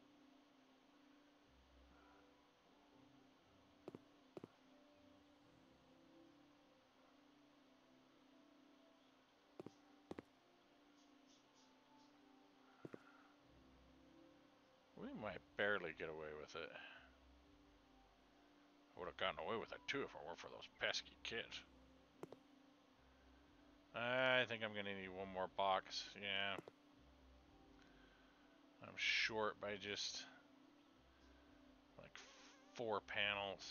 We might barely get away with it. I would have gotten away with it too if it weren't for those pesky kids. I think I'm gonna need one more box. Yeah. I'm short by just like four panels.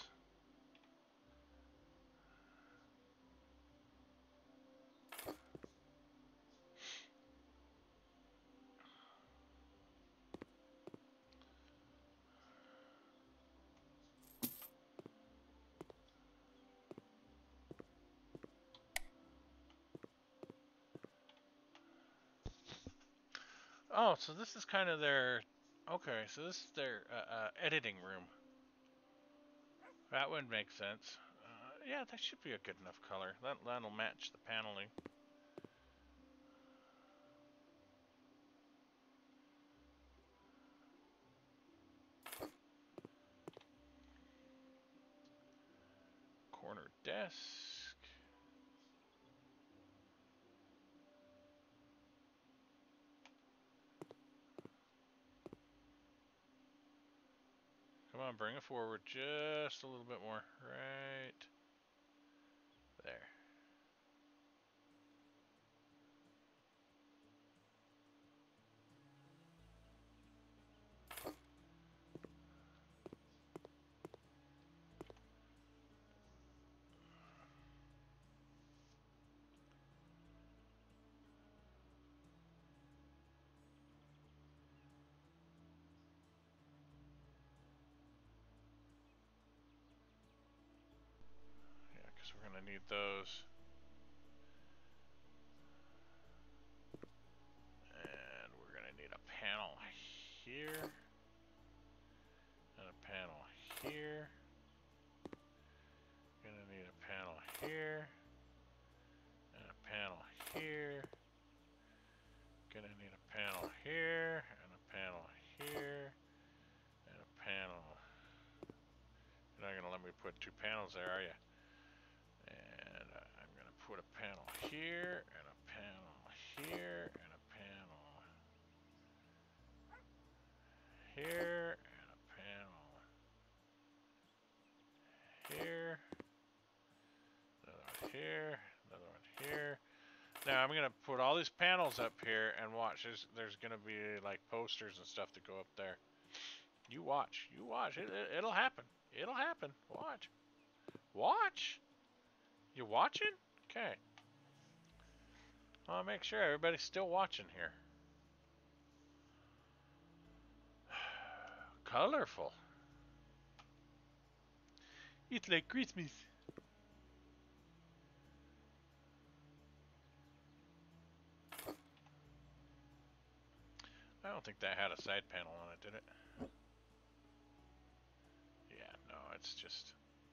Oh, so this is kind of their... Okay, so this is their uh, uh, editing room. That would make sense. Uh, yeah, that should be a good enough color. That, that'll match the paneling. Corner desk. Come on, bring it forward just a little bit more. Right there. Yeah, because we're going to need those. And we're going to need a panel here. And a panel here. Gonna need a panel here. And a panel here. Gonna need a panel here. And a panel here. And a panel. You're not gonna let me put two panels there, are you? And uh, I'm gonna put a panel here. And a panel here. And a panel here. And a panel here. Another one here. Another one here. Now I'm gonna put all these panels up here and watch. There's, there's gonna be like posters and stuff to go up there. You watch. You watch. It, it, it'll happen. It'll happen. Watch. Watch. You watching? Okay. I'll make sure everybody's still watching here. Colorful. It's like Christmas. I don't think that had a side panel on it, did it? Yeah, no, it's just...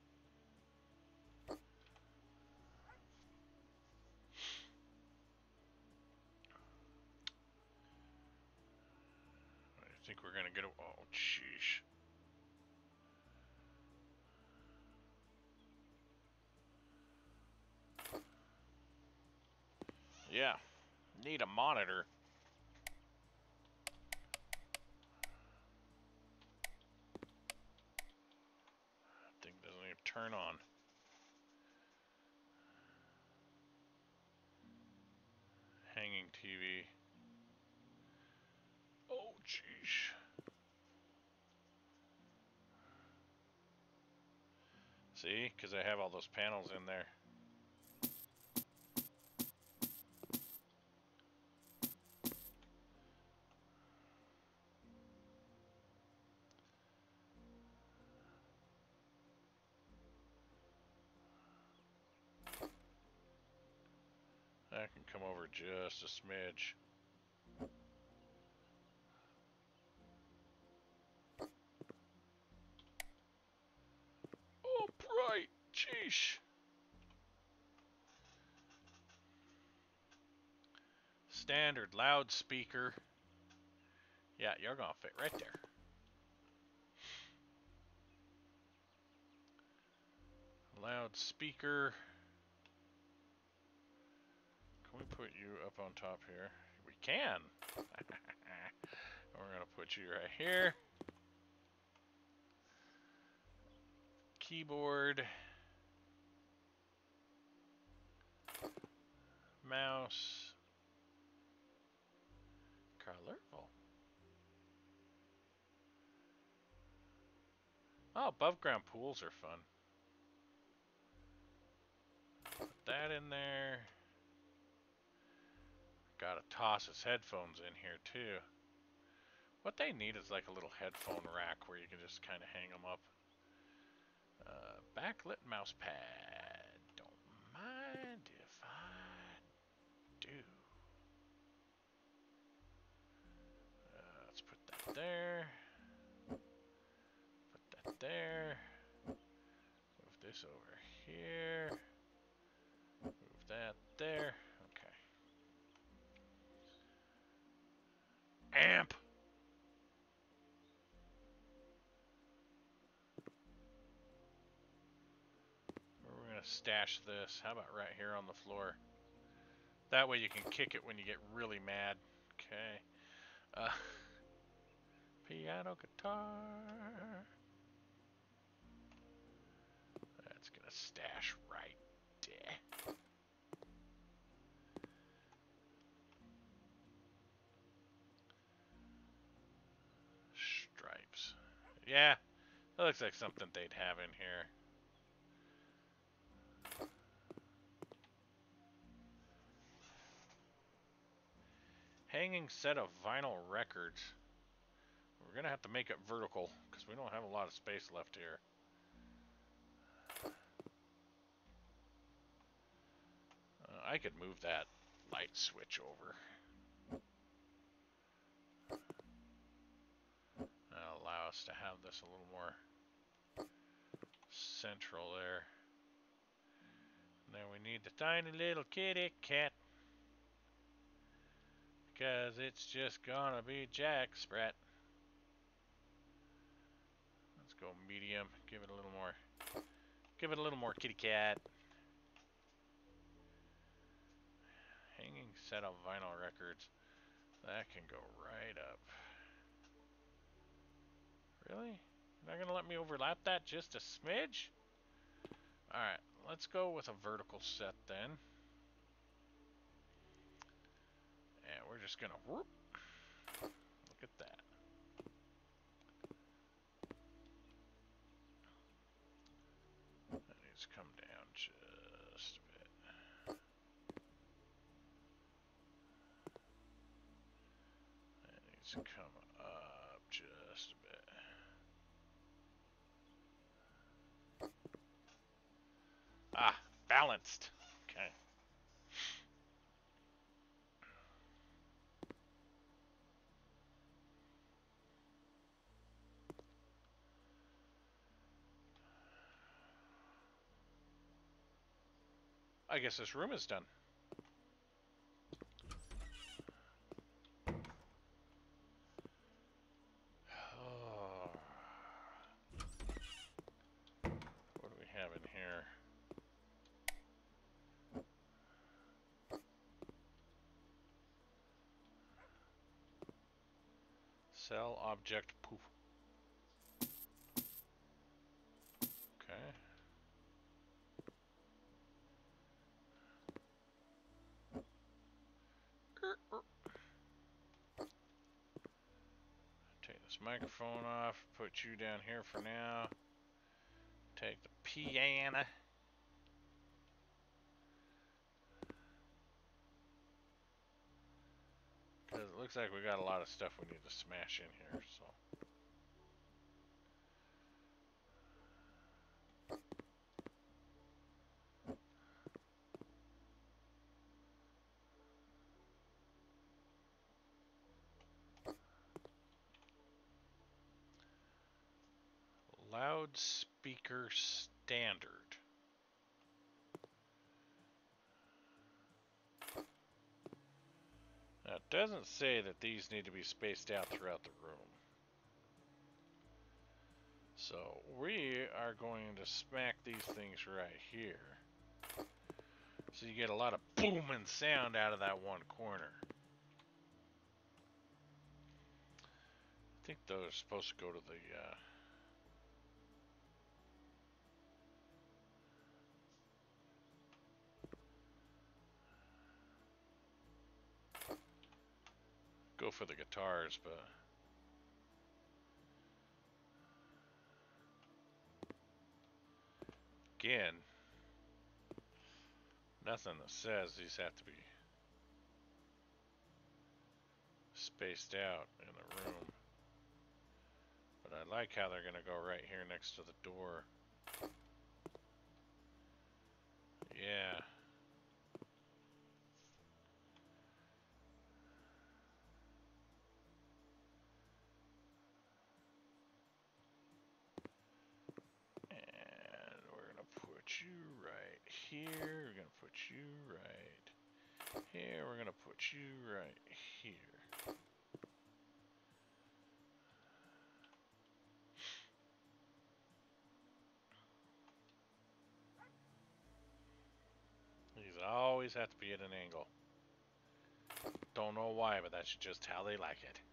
I think we're gonna get a... Oh, sheesh. Yeah, need a monitor. Thing doesn't even turn on. Hanging T V. Oh, jeez. See? Because I have all those panels in there. I can come over just a smidge. Oh, bright! Sheesh! Standard loudspeaker. Yeah, you're gonna fit right there. Loudspeaker. Can we put you up on top here? We can. We're gonna put you right here. Keyboard. Mouse. Colorful. Oh, above ground pools are fun. Put that in there. Gotta toss his headphones in here too. What they need is like a little headphone rack where you can just kind of hang them up. Uh, backlit mouse pad. Don't mind if I do. Uh, let's put that there. Put that there. Move this over here. Move that there. Okay. Amp. We're gonna stash this. How about right here on the floor? That way you can kick it when you get really mad. Okay. Uh, piano guitar. That's gonna stash right there. Stripes. Yeah, that looks like something they'd have in here. Hanging set of vinyl records. We're gonna have to make it vertical because we don't have a lot of space left here. Uh, I could move that light switch over. That'll allow us to have this a little more central there. And then we need the tiny little kitty cat. Because it's just gonna be Jack Sprat. Let's go medium. Give it a little more. Give it a little more kitty cat. Hanging set of vinyl records. That can go right up. Really? You're not gonna let me overlap that just a smidge? Alright, let's go with a vertical set then. And we're just gonna whoop. Look at that. That needs to come down just a bit. That needs to come up just a bit. Ah, balanced. Okay. I guess this room is done. Oh. What do we have in here? Cell object poof. Okay. Take this microphone off, put you down here for now. Take the piano. Because it looks like we got a lot of stuff we need to smash in here, so. Loudspeaker standard. doesn't say that these need to be spaced out throughout the room. So we are going to smack these things right here. So you get a lot of booming sound out of that one corner. I think those are supposed to go to the uh, go for the guitars, but again, nothing that says these have to be spaced out in the room. But I like how they're going to go right here next to the door. Yeah. And we're going to put you right here. We're going to put you right here. We're going to put you right here. These always have to be at an angle. Don't know why, but that's just how they like it.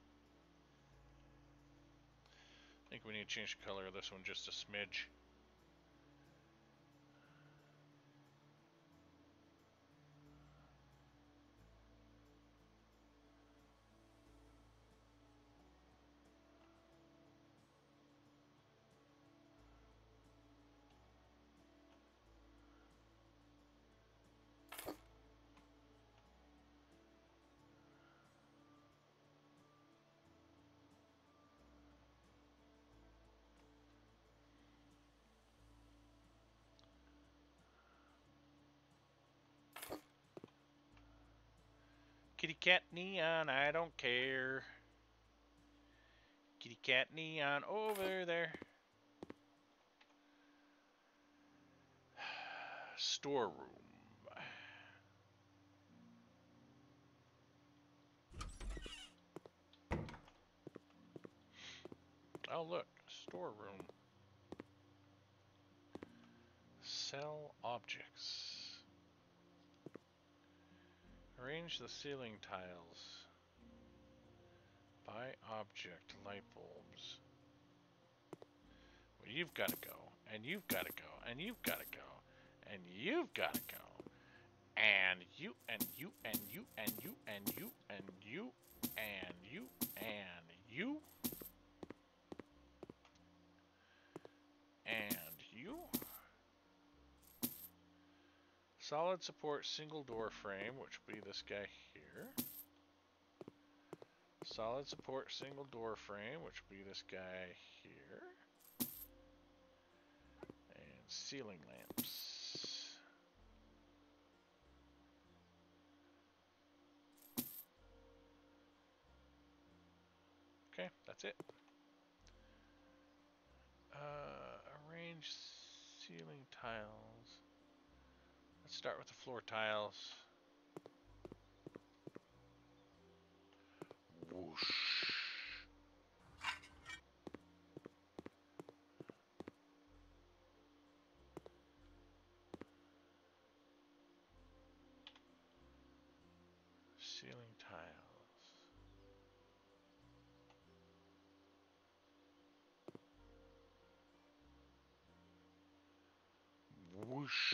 I think we need to change the color of this one just a smidge. Kitty cat neon, I don't care. Kitty cat neon over there. Storeroom. Oh look, storeroom. Sell objects. Arrange the ceiling tiles. Buy object light bulbs. Well, you've got to go, and you've got to go, and you've got to go, and you've got to go, and you, and you, and you, and you, and you, and you, and you, and you, and you. Solid support single door frame, which will be this guy here. Solid support single door frame, which will be this guy here. And ceiling lamps. Okay, that's it. Uh, arrange ceiling tiles. Let's start with the floor tiles. Whoosh. Ceiling tiles. Whoosh.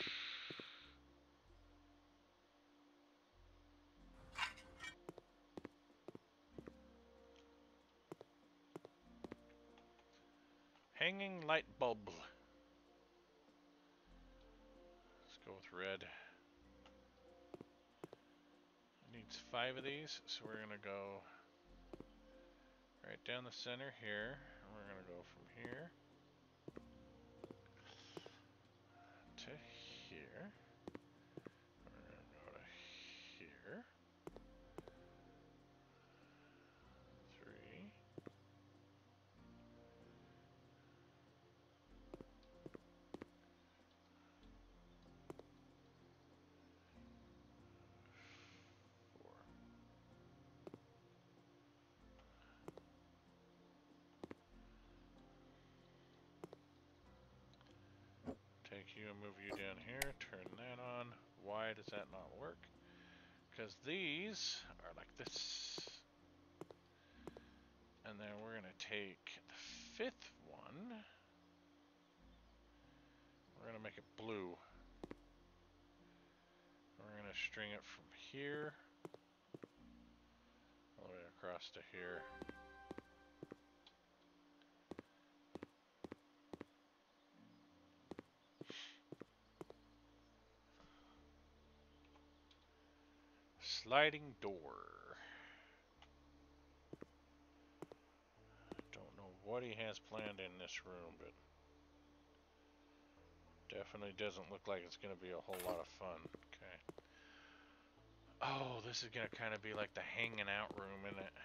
Hanging light bulb. Let's go with red. It needs five of these, so we're gonna go right down the center here. And we're gonna go from here to here. We're gonna go to here. Three. Four. you and move you down here. Turn that on. Why does that not work? Because these are like this. And then we're going to take the fifth one. We're going to make it blue. We're going to string it from here all the way across to here. Sliding door. Don't know what he has planned in this room, but definitely doesn't look like it's going to be a whole lot of fun. Okay. Oh, this is going to kind of be like the hanging out room, isn't it?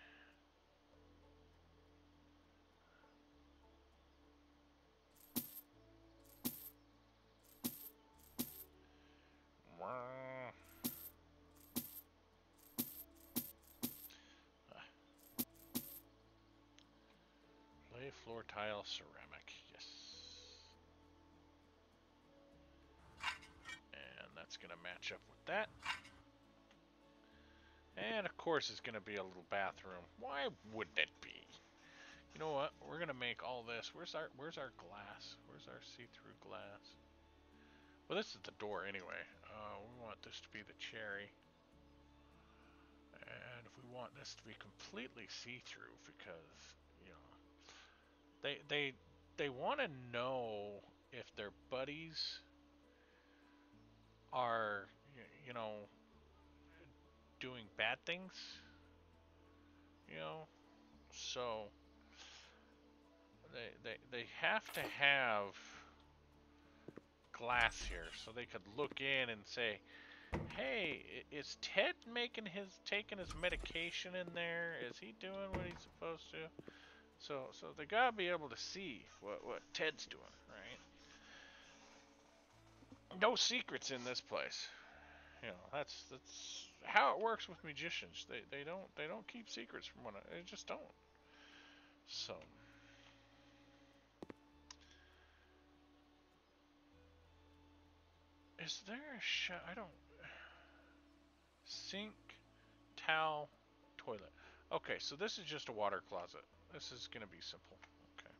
Lay floor tile ceramic, yes. And that's going to match up with that. And of course it's going to be a little bathroom. Why wouldn't it be? You know what? We're going to make all this. Where's our where's our glass? Where's our see-through glass? Well, this is the door anyway. Uh, we want this to be the cherry. And if we want this to be completely see-through, because, you know, they they they want to know if their buddies are, you know, doing bad things, you know. So they they they have to have glass here so they could look in and say, hey, is Ted making his taking his medication in there? Is he doing what he's supposed to? So so they gotta be able to see what what Ted's doing, right? No secrets in this place. You know, that's that's how it works with magicians. They they don't they don't keep secrets from one another. They just don't. So is there a shot? I don't. Sink, towel, toilet. Okay, so this is just a water closet. This is gonna be simple. Okay.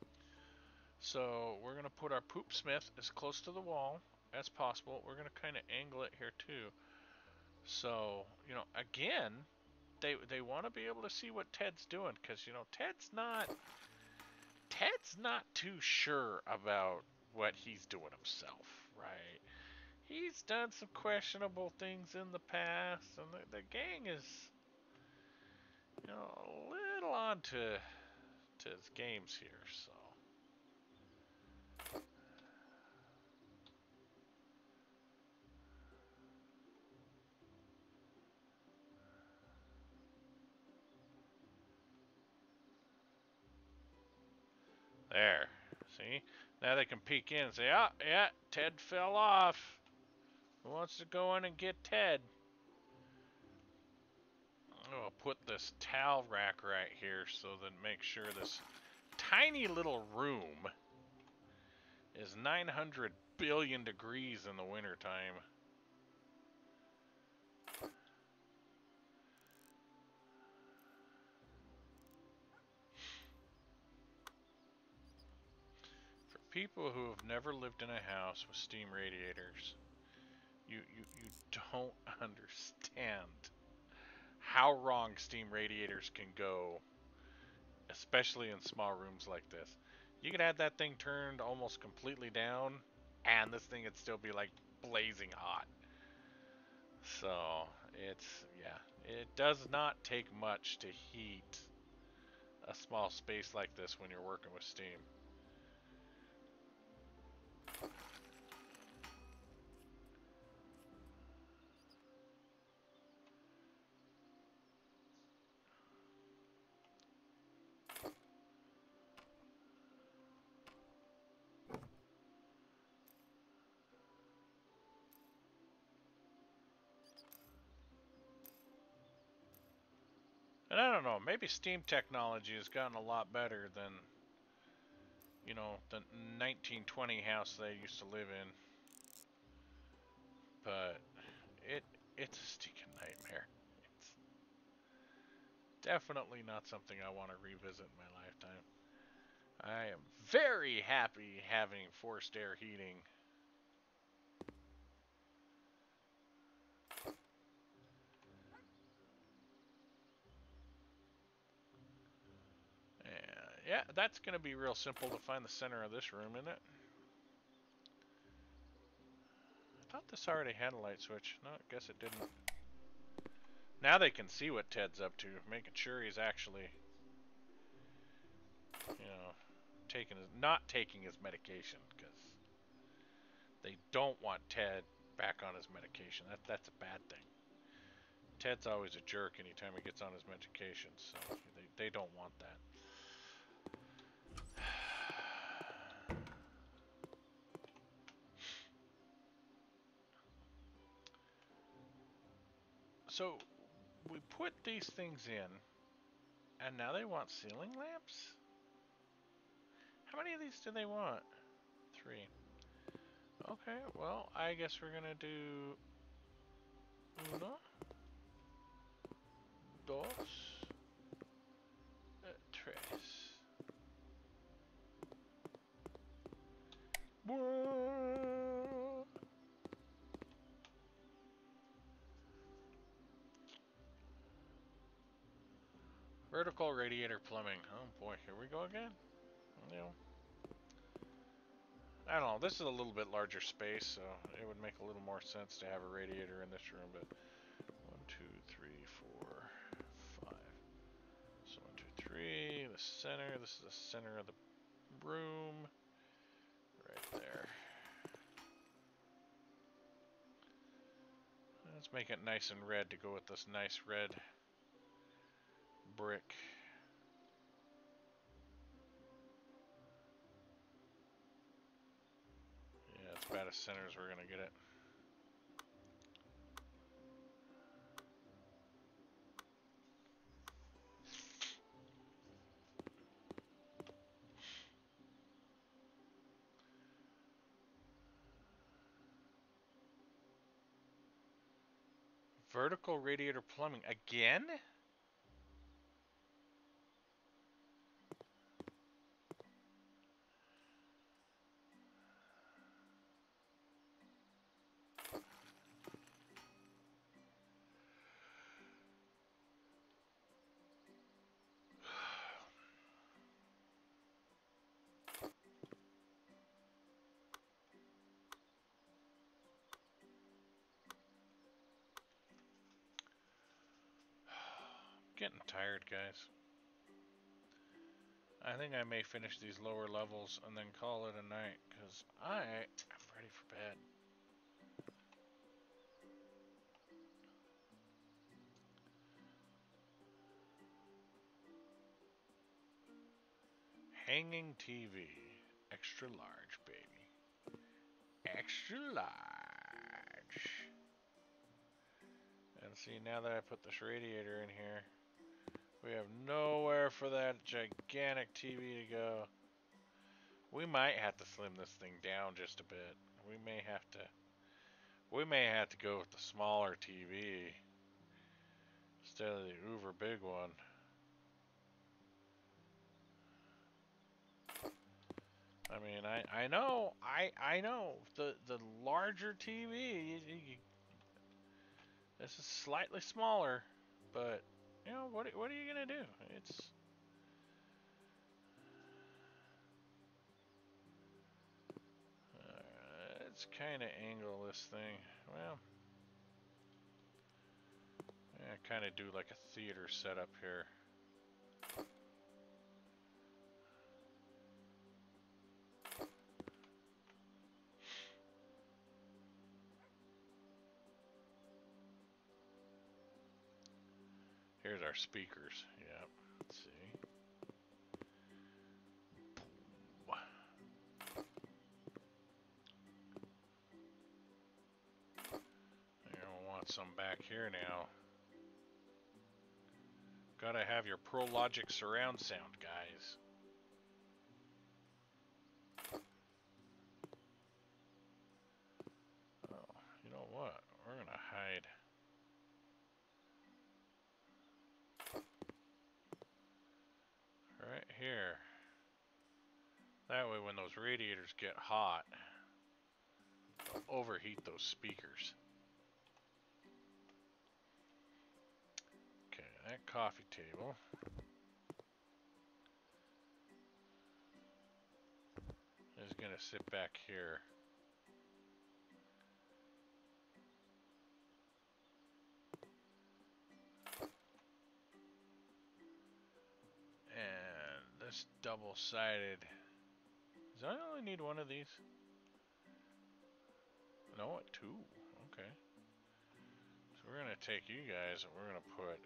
So we're gonna put our poop smith as close to the wall as possible. We're gonna kind of angle it here too. So, you know, again, they they want to be able to see what Ted's doing, because, you know, Ted's not Ted's not too sure about what he's doing himself, right? He's done some questionable things in the past, and the, the gang is, you know, a little on to, to his games here, so. There. See? Now they can peek in and say, oh, yeah, Ted fell off. Who wants to go in and get Ted? I'll put this towel rack right here so that make sure this tiny little room is nine hundred billion degrees in the wintertime. For people who have never lived in a house with steam radiators, you, you, you don't understand how wrong steam radiators can go, especially in small rooms like this. You could have that thing turned almost completely down, and this thing would still be like blazing hot. So it's, yeah, it does not take much to heat a small space like this when you're working with steam. And I don't know, maybe steam technology has gotten a lot better than, you know, the nineteen twenty house they used to live in. But it it's a stinking nightmare. It's definitely not something I want to revisit in my lifetime. I am very happy having forced air heating. Uh, yeah, that's going to be real simple to find the center of this room, isn't it? I thought this already had a light switch. No, I guess it didn't. Now they can see what Ted's up to, making sure he's actually, you know, taking his, not taking his medication, because they don't want Ted back on his medication. That that's a bad thing. Ted's always a jerk anytime he gets on his medication, so they, they don't want that. So, we put these things in, and now they want ceiling lamps? How many of these do they want? Three. Okay, well, I guess we're gonna do uno, dos, uh, tres. Whoa. Vertical radiator plumbing. Oh boy, here we go again. You know, I don't know. This is a little bit larger space, so it would make a little more sense to have a radiator in this room. But one, two, three, four, five. So one, two, three. The center. This is the center of the room, right there. Let's make it nice and red to go with this nice red brick. Yeah, it's about as center as we're gonna get it. Vertical radiator plumbing again? Getting tired, guys. I think I may finish these lower levels and then call it a night, because I am ready for bed. Hanging T V. Extra large, baby. Extra large. And see, now that I put this radiator in here, we have nowhere for that gigantic T V to go. We might have to slim this thing down just a bit. We may have to we may have to go with the smaller T V instead of the uber big one. I mean, I, I know, I I know the the larger T V. You, you, this is slightly smaller, but you know what? What are you gonna do? It's uh, let's kind of angle this thing. Well, yeah, kind of do like a theater setup here. Here's our speakers. Yep. Let's see. You're gonna want some back here now. Gotta have your ProLogic surround sound, guys. want to hide. Right here. That way when those radiators get hot, they'll overheat those speakers. Okay, that coffee table. Is going to sit back here. And this double-sided. Does I only need one of these? No, what, two? Okay. So we're going to take you guys and we're going to put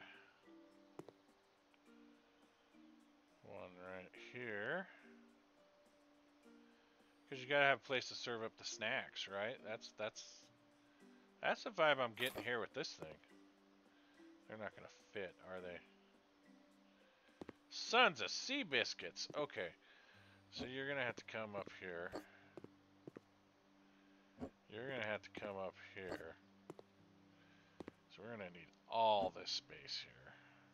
one right here. Because you got to have a place to serve up the snacks, right? That's that's that's the vibe I'm getting here with this thing. They're not going to fit, are they? Sons of sea biscuits. Okay. So you're going to have to come up here. You're going to have to come up here. So we're going to need all this space here.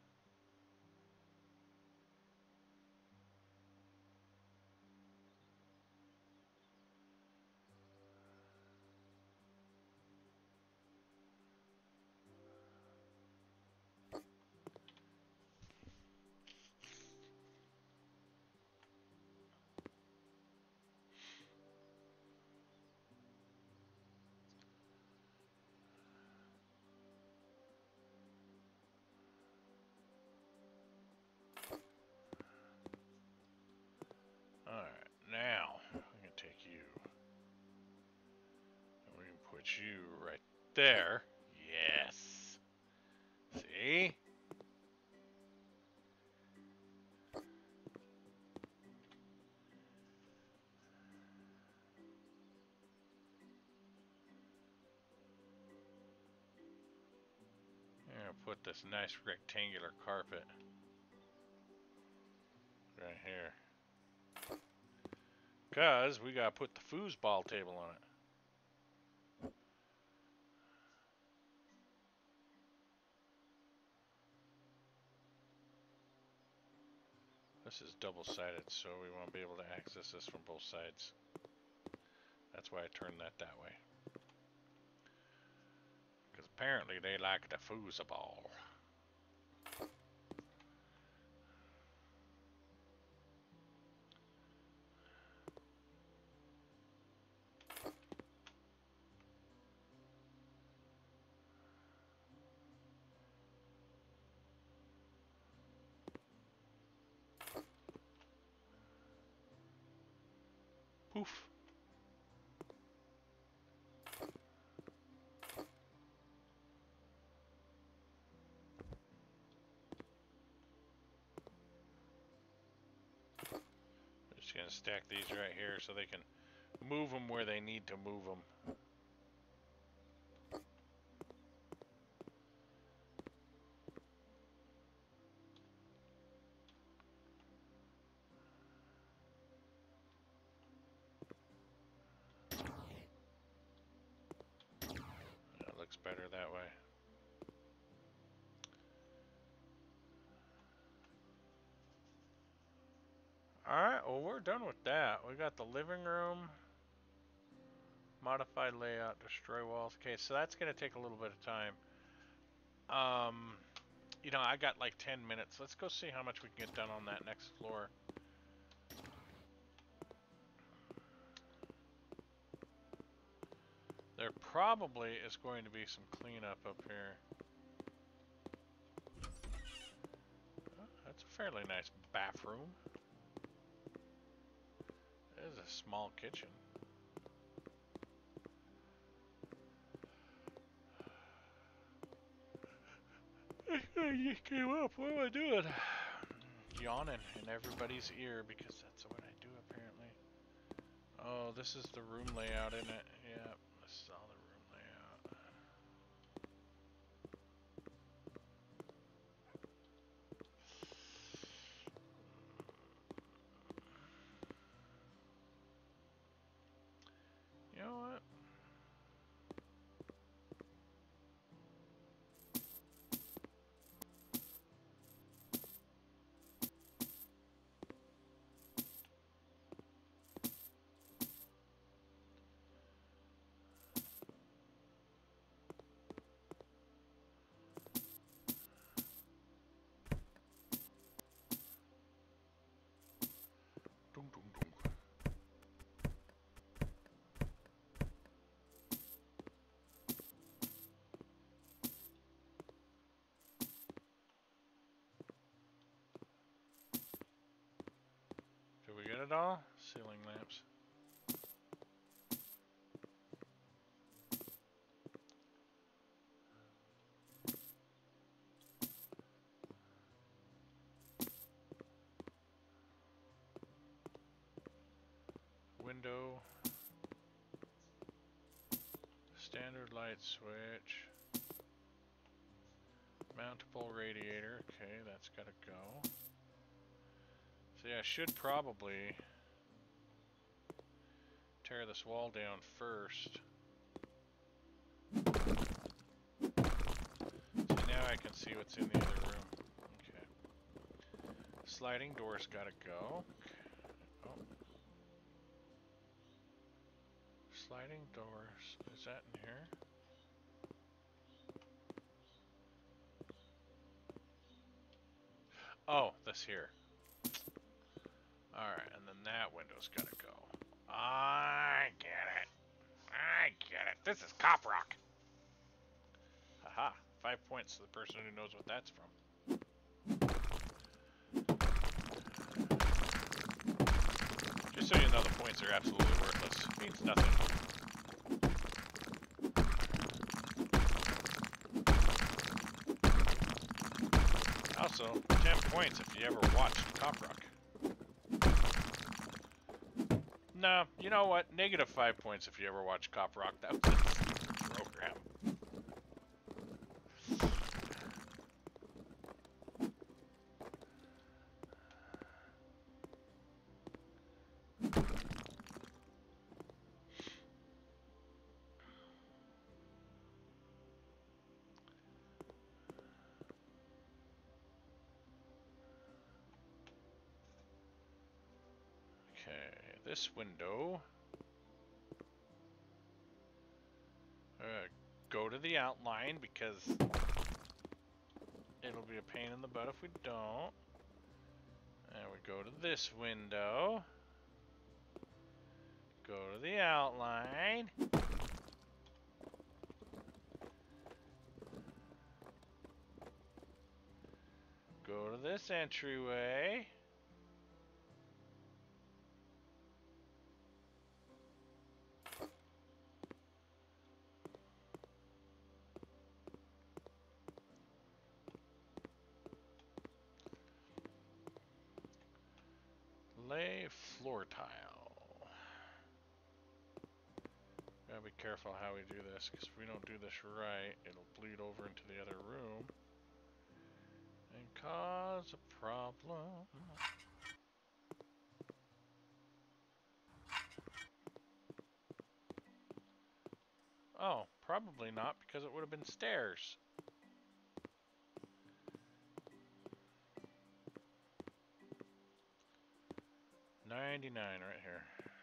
Alright, now we can take you. And we can put you right there. Yes. See? I'm gonna put this nice rectangular carpet right here. Because we gotta put the foosball table on it. This is double-sided, so we won't be able to access this from both sides. That's why I turned that that way. Because apparently they like the foosball. Poof. Just gonna stack these right here so they can move them where they need to move them. That looks better that way. Alright, well we're done with that. We got the living room. Modify layout, destroy walls. Okay, so that's going to take a little bit of time. Um, you know, I got like ten minutes. Let's go see how much we can get done on that next floor. There probably is going to be some cleanup up here. Oh, that's a fairly nice bathroom. It is a small kitchen. You came up. What am I doing? Yawning in everybody's ear because that's what I do apparently. Oh, this is the room layout, isn't it? Yeah, this is all the room layout. You know what? we get it all? Ceiling lamps. Window. Standard light switch. Mountable radiator. Okay, that's gotta go. So yeah, I should probably tear this wall down first. So now I can see what's in the other room. Okay. Sliding doors gotta go. Oh. Sliding doors. Is that in here? Oh, this here. Alright, and then that window's gotta go. I get it. I get it. This is Cop Rock. Haha. Five points to the person who knows what that's from. Just so you know, the points are absolutely worthless. It means nothing. Also, ten points if you ever watched Cop Rock. No, you know what? Negative five points if you ever watch Cop Rock. That was a program. Okay, this window. Uh, go to the outline because it'll be a pain in the butt if we don't. And we go to this window. Go to the outline. Go to this entryway. Lay floor tile. Gotta be careful how we do this, because if we don't do this right, it'll bleed over into the other room and cause a problem. Oh, probably not, because it would have been stairs. ninety-nine right here.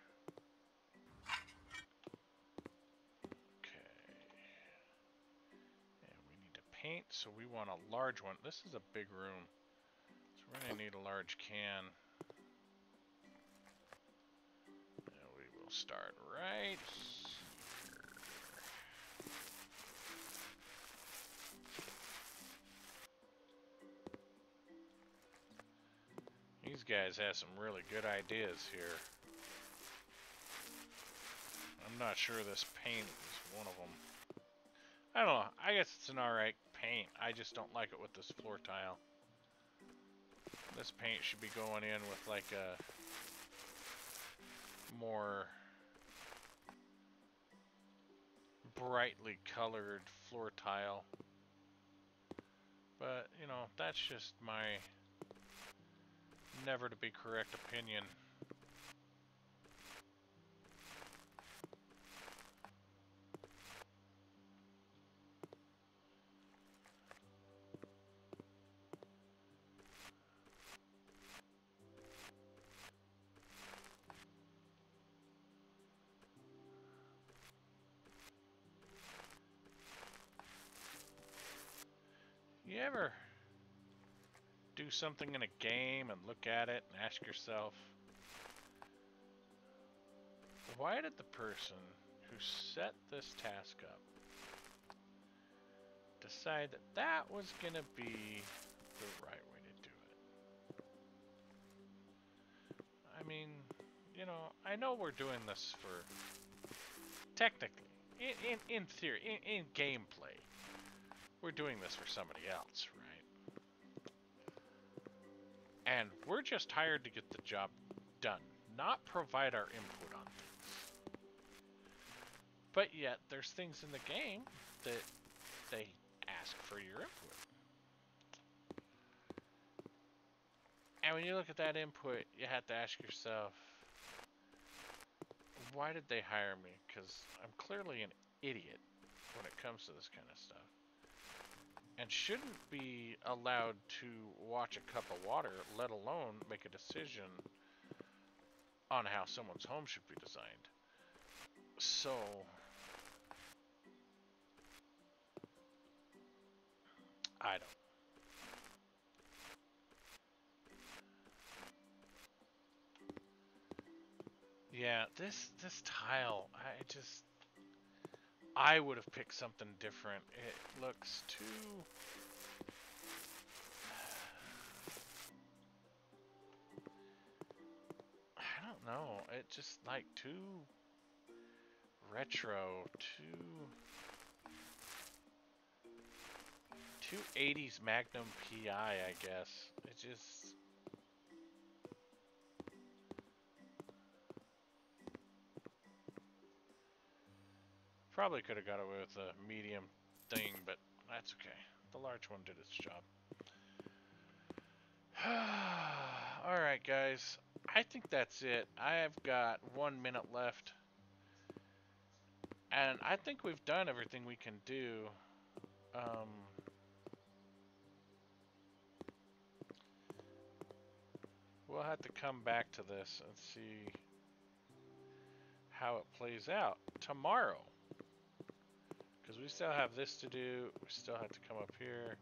Okay. And we need to paint, so we want a large one. This is a big room, so we're going to need a large can. And we will start right here. These guys have some really good ideas here. I'm not sure this paint is one of them. I don't know. I guess it's an alright paint. I just don't like it with this floor tile. This paint should be going in with like a more brightly colored floor tile. But, you know, that's just my never to be correct opinion. You ever do something in a game and look at it and ask yourself, why did the person who set this task up decide that that was going to be the right way to do it? I mean, mean, you know, I know we're doing this for, technically, in, in, in theory, in, in gameplay, we're doing this for somebody else, right? And we're just hired to get the job done, not provide our input on things. But yet, there's things in the game that they ask for your input. And when you look at that input, you have to ask yourself, why did they hire me? Because I'm clearly an idiot when it comes to this kind of stuff. And shouldn't be allowed to watch a cup of water, let alone make a decision on how someone's home should be designed. So, I don't. Yeah, this this tile, I just, I would have picked something different. It looks too, I don't know, it just like too retro, too, too eighties Magnum P I, I guess. It just, probably could have got away with a medium thing, but that's okay. The large one did its job. Alright, guys. I think that's it. I've got one minute left. And I think we've done everything we can do. Um, we'll have to come back to this and see how it plays out tomorrow. Because we still have this to do. We still have to come up here,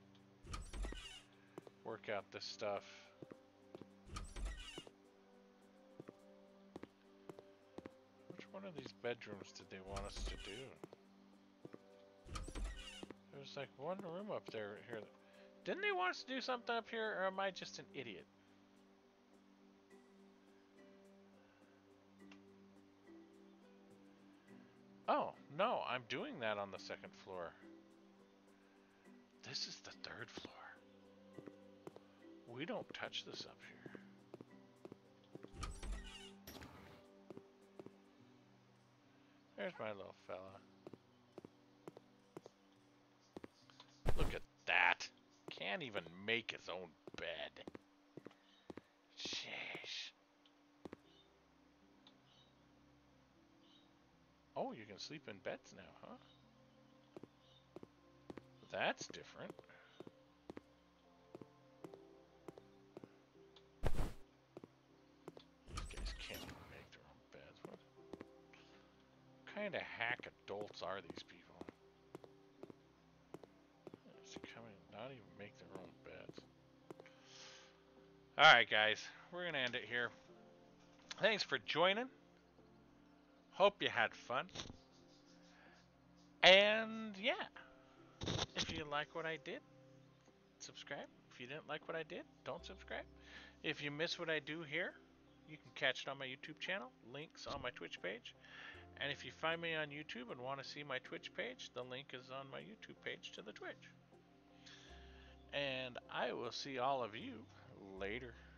work out this stuff. Which one of these bedrooms did they want us to do? There's like one room up there here. Didn't they want us to do something up here, or am I just an idiot? Oh, no, I'm doing that on the second floor. This is the third floor. We don't touch this up here. There's my little fella. Look at that. Can't even make his own bed. Sheesh. Oh, you can sleep in beds now, huh? That's different. These guys can't even make their own beds. What kind of hack adults are these people? It's coming, not even make their own beds. Alright, guys. We're going to end it here. Thanks for joining. Hope you had fun. And yeah, if you like what I did, subscribe. If you didn't like what I did, don't subscribe. If you miss what I do here, you can catch it on my YouTube channel. Links on my Twitch page. And if you find me on YouTube and want to see my Twitch page, the link is on my YouTube page to the Twitch. And I will see all of you later.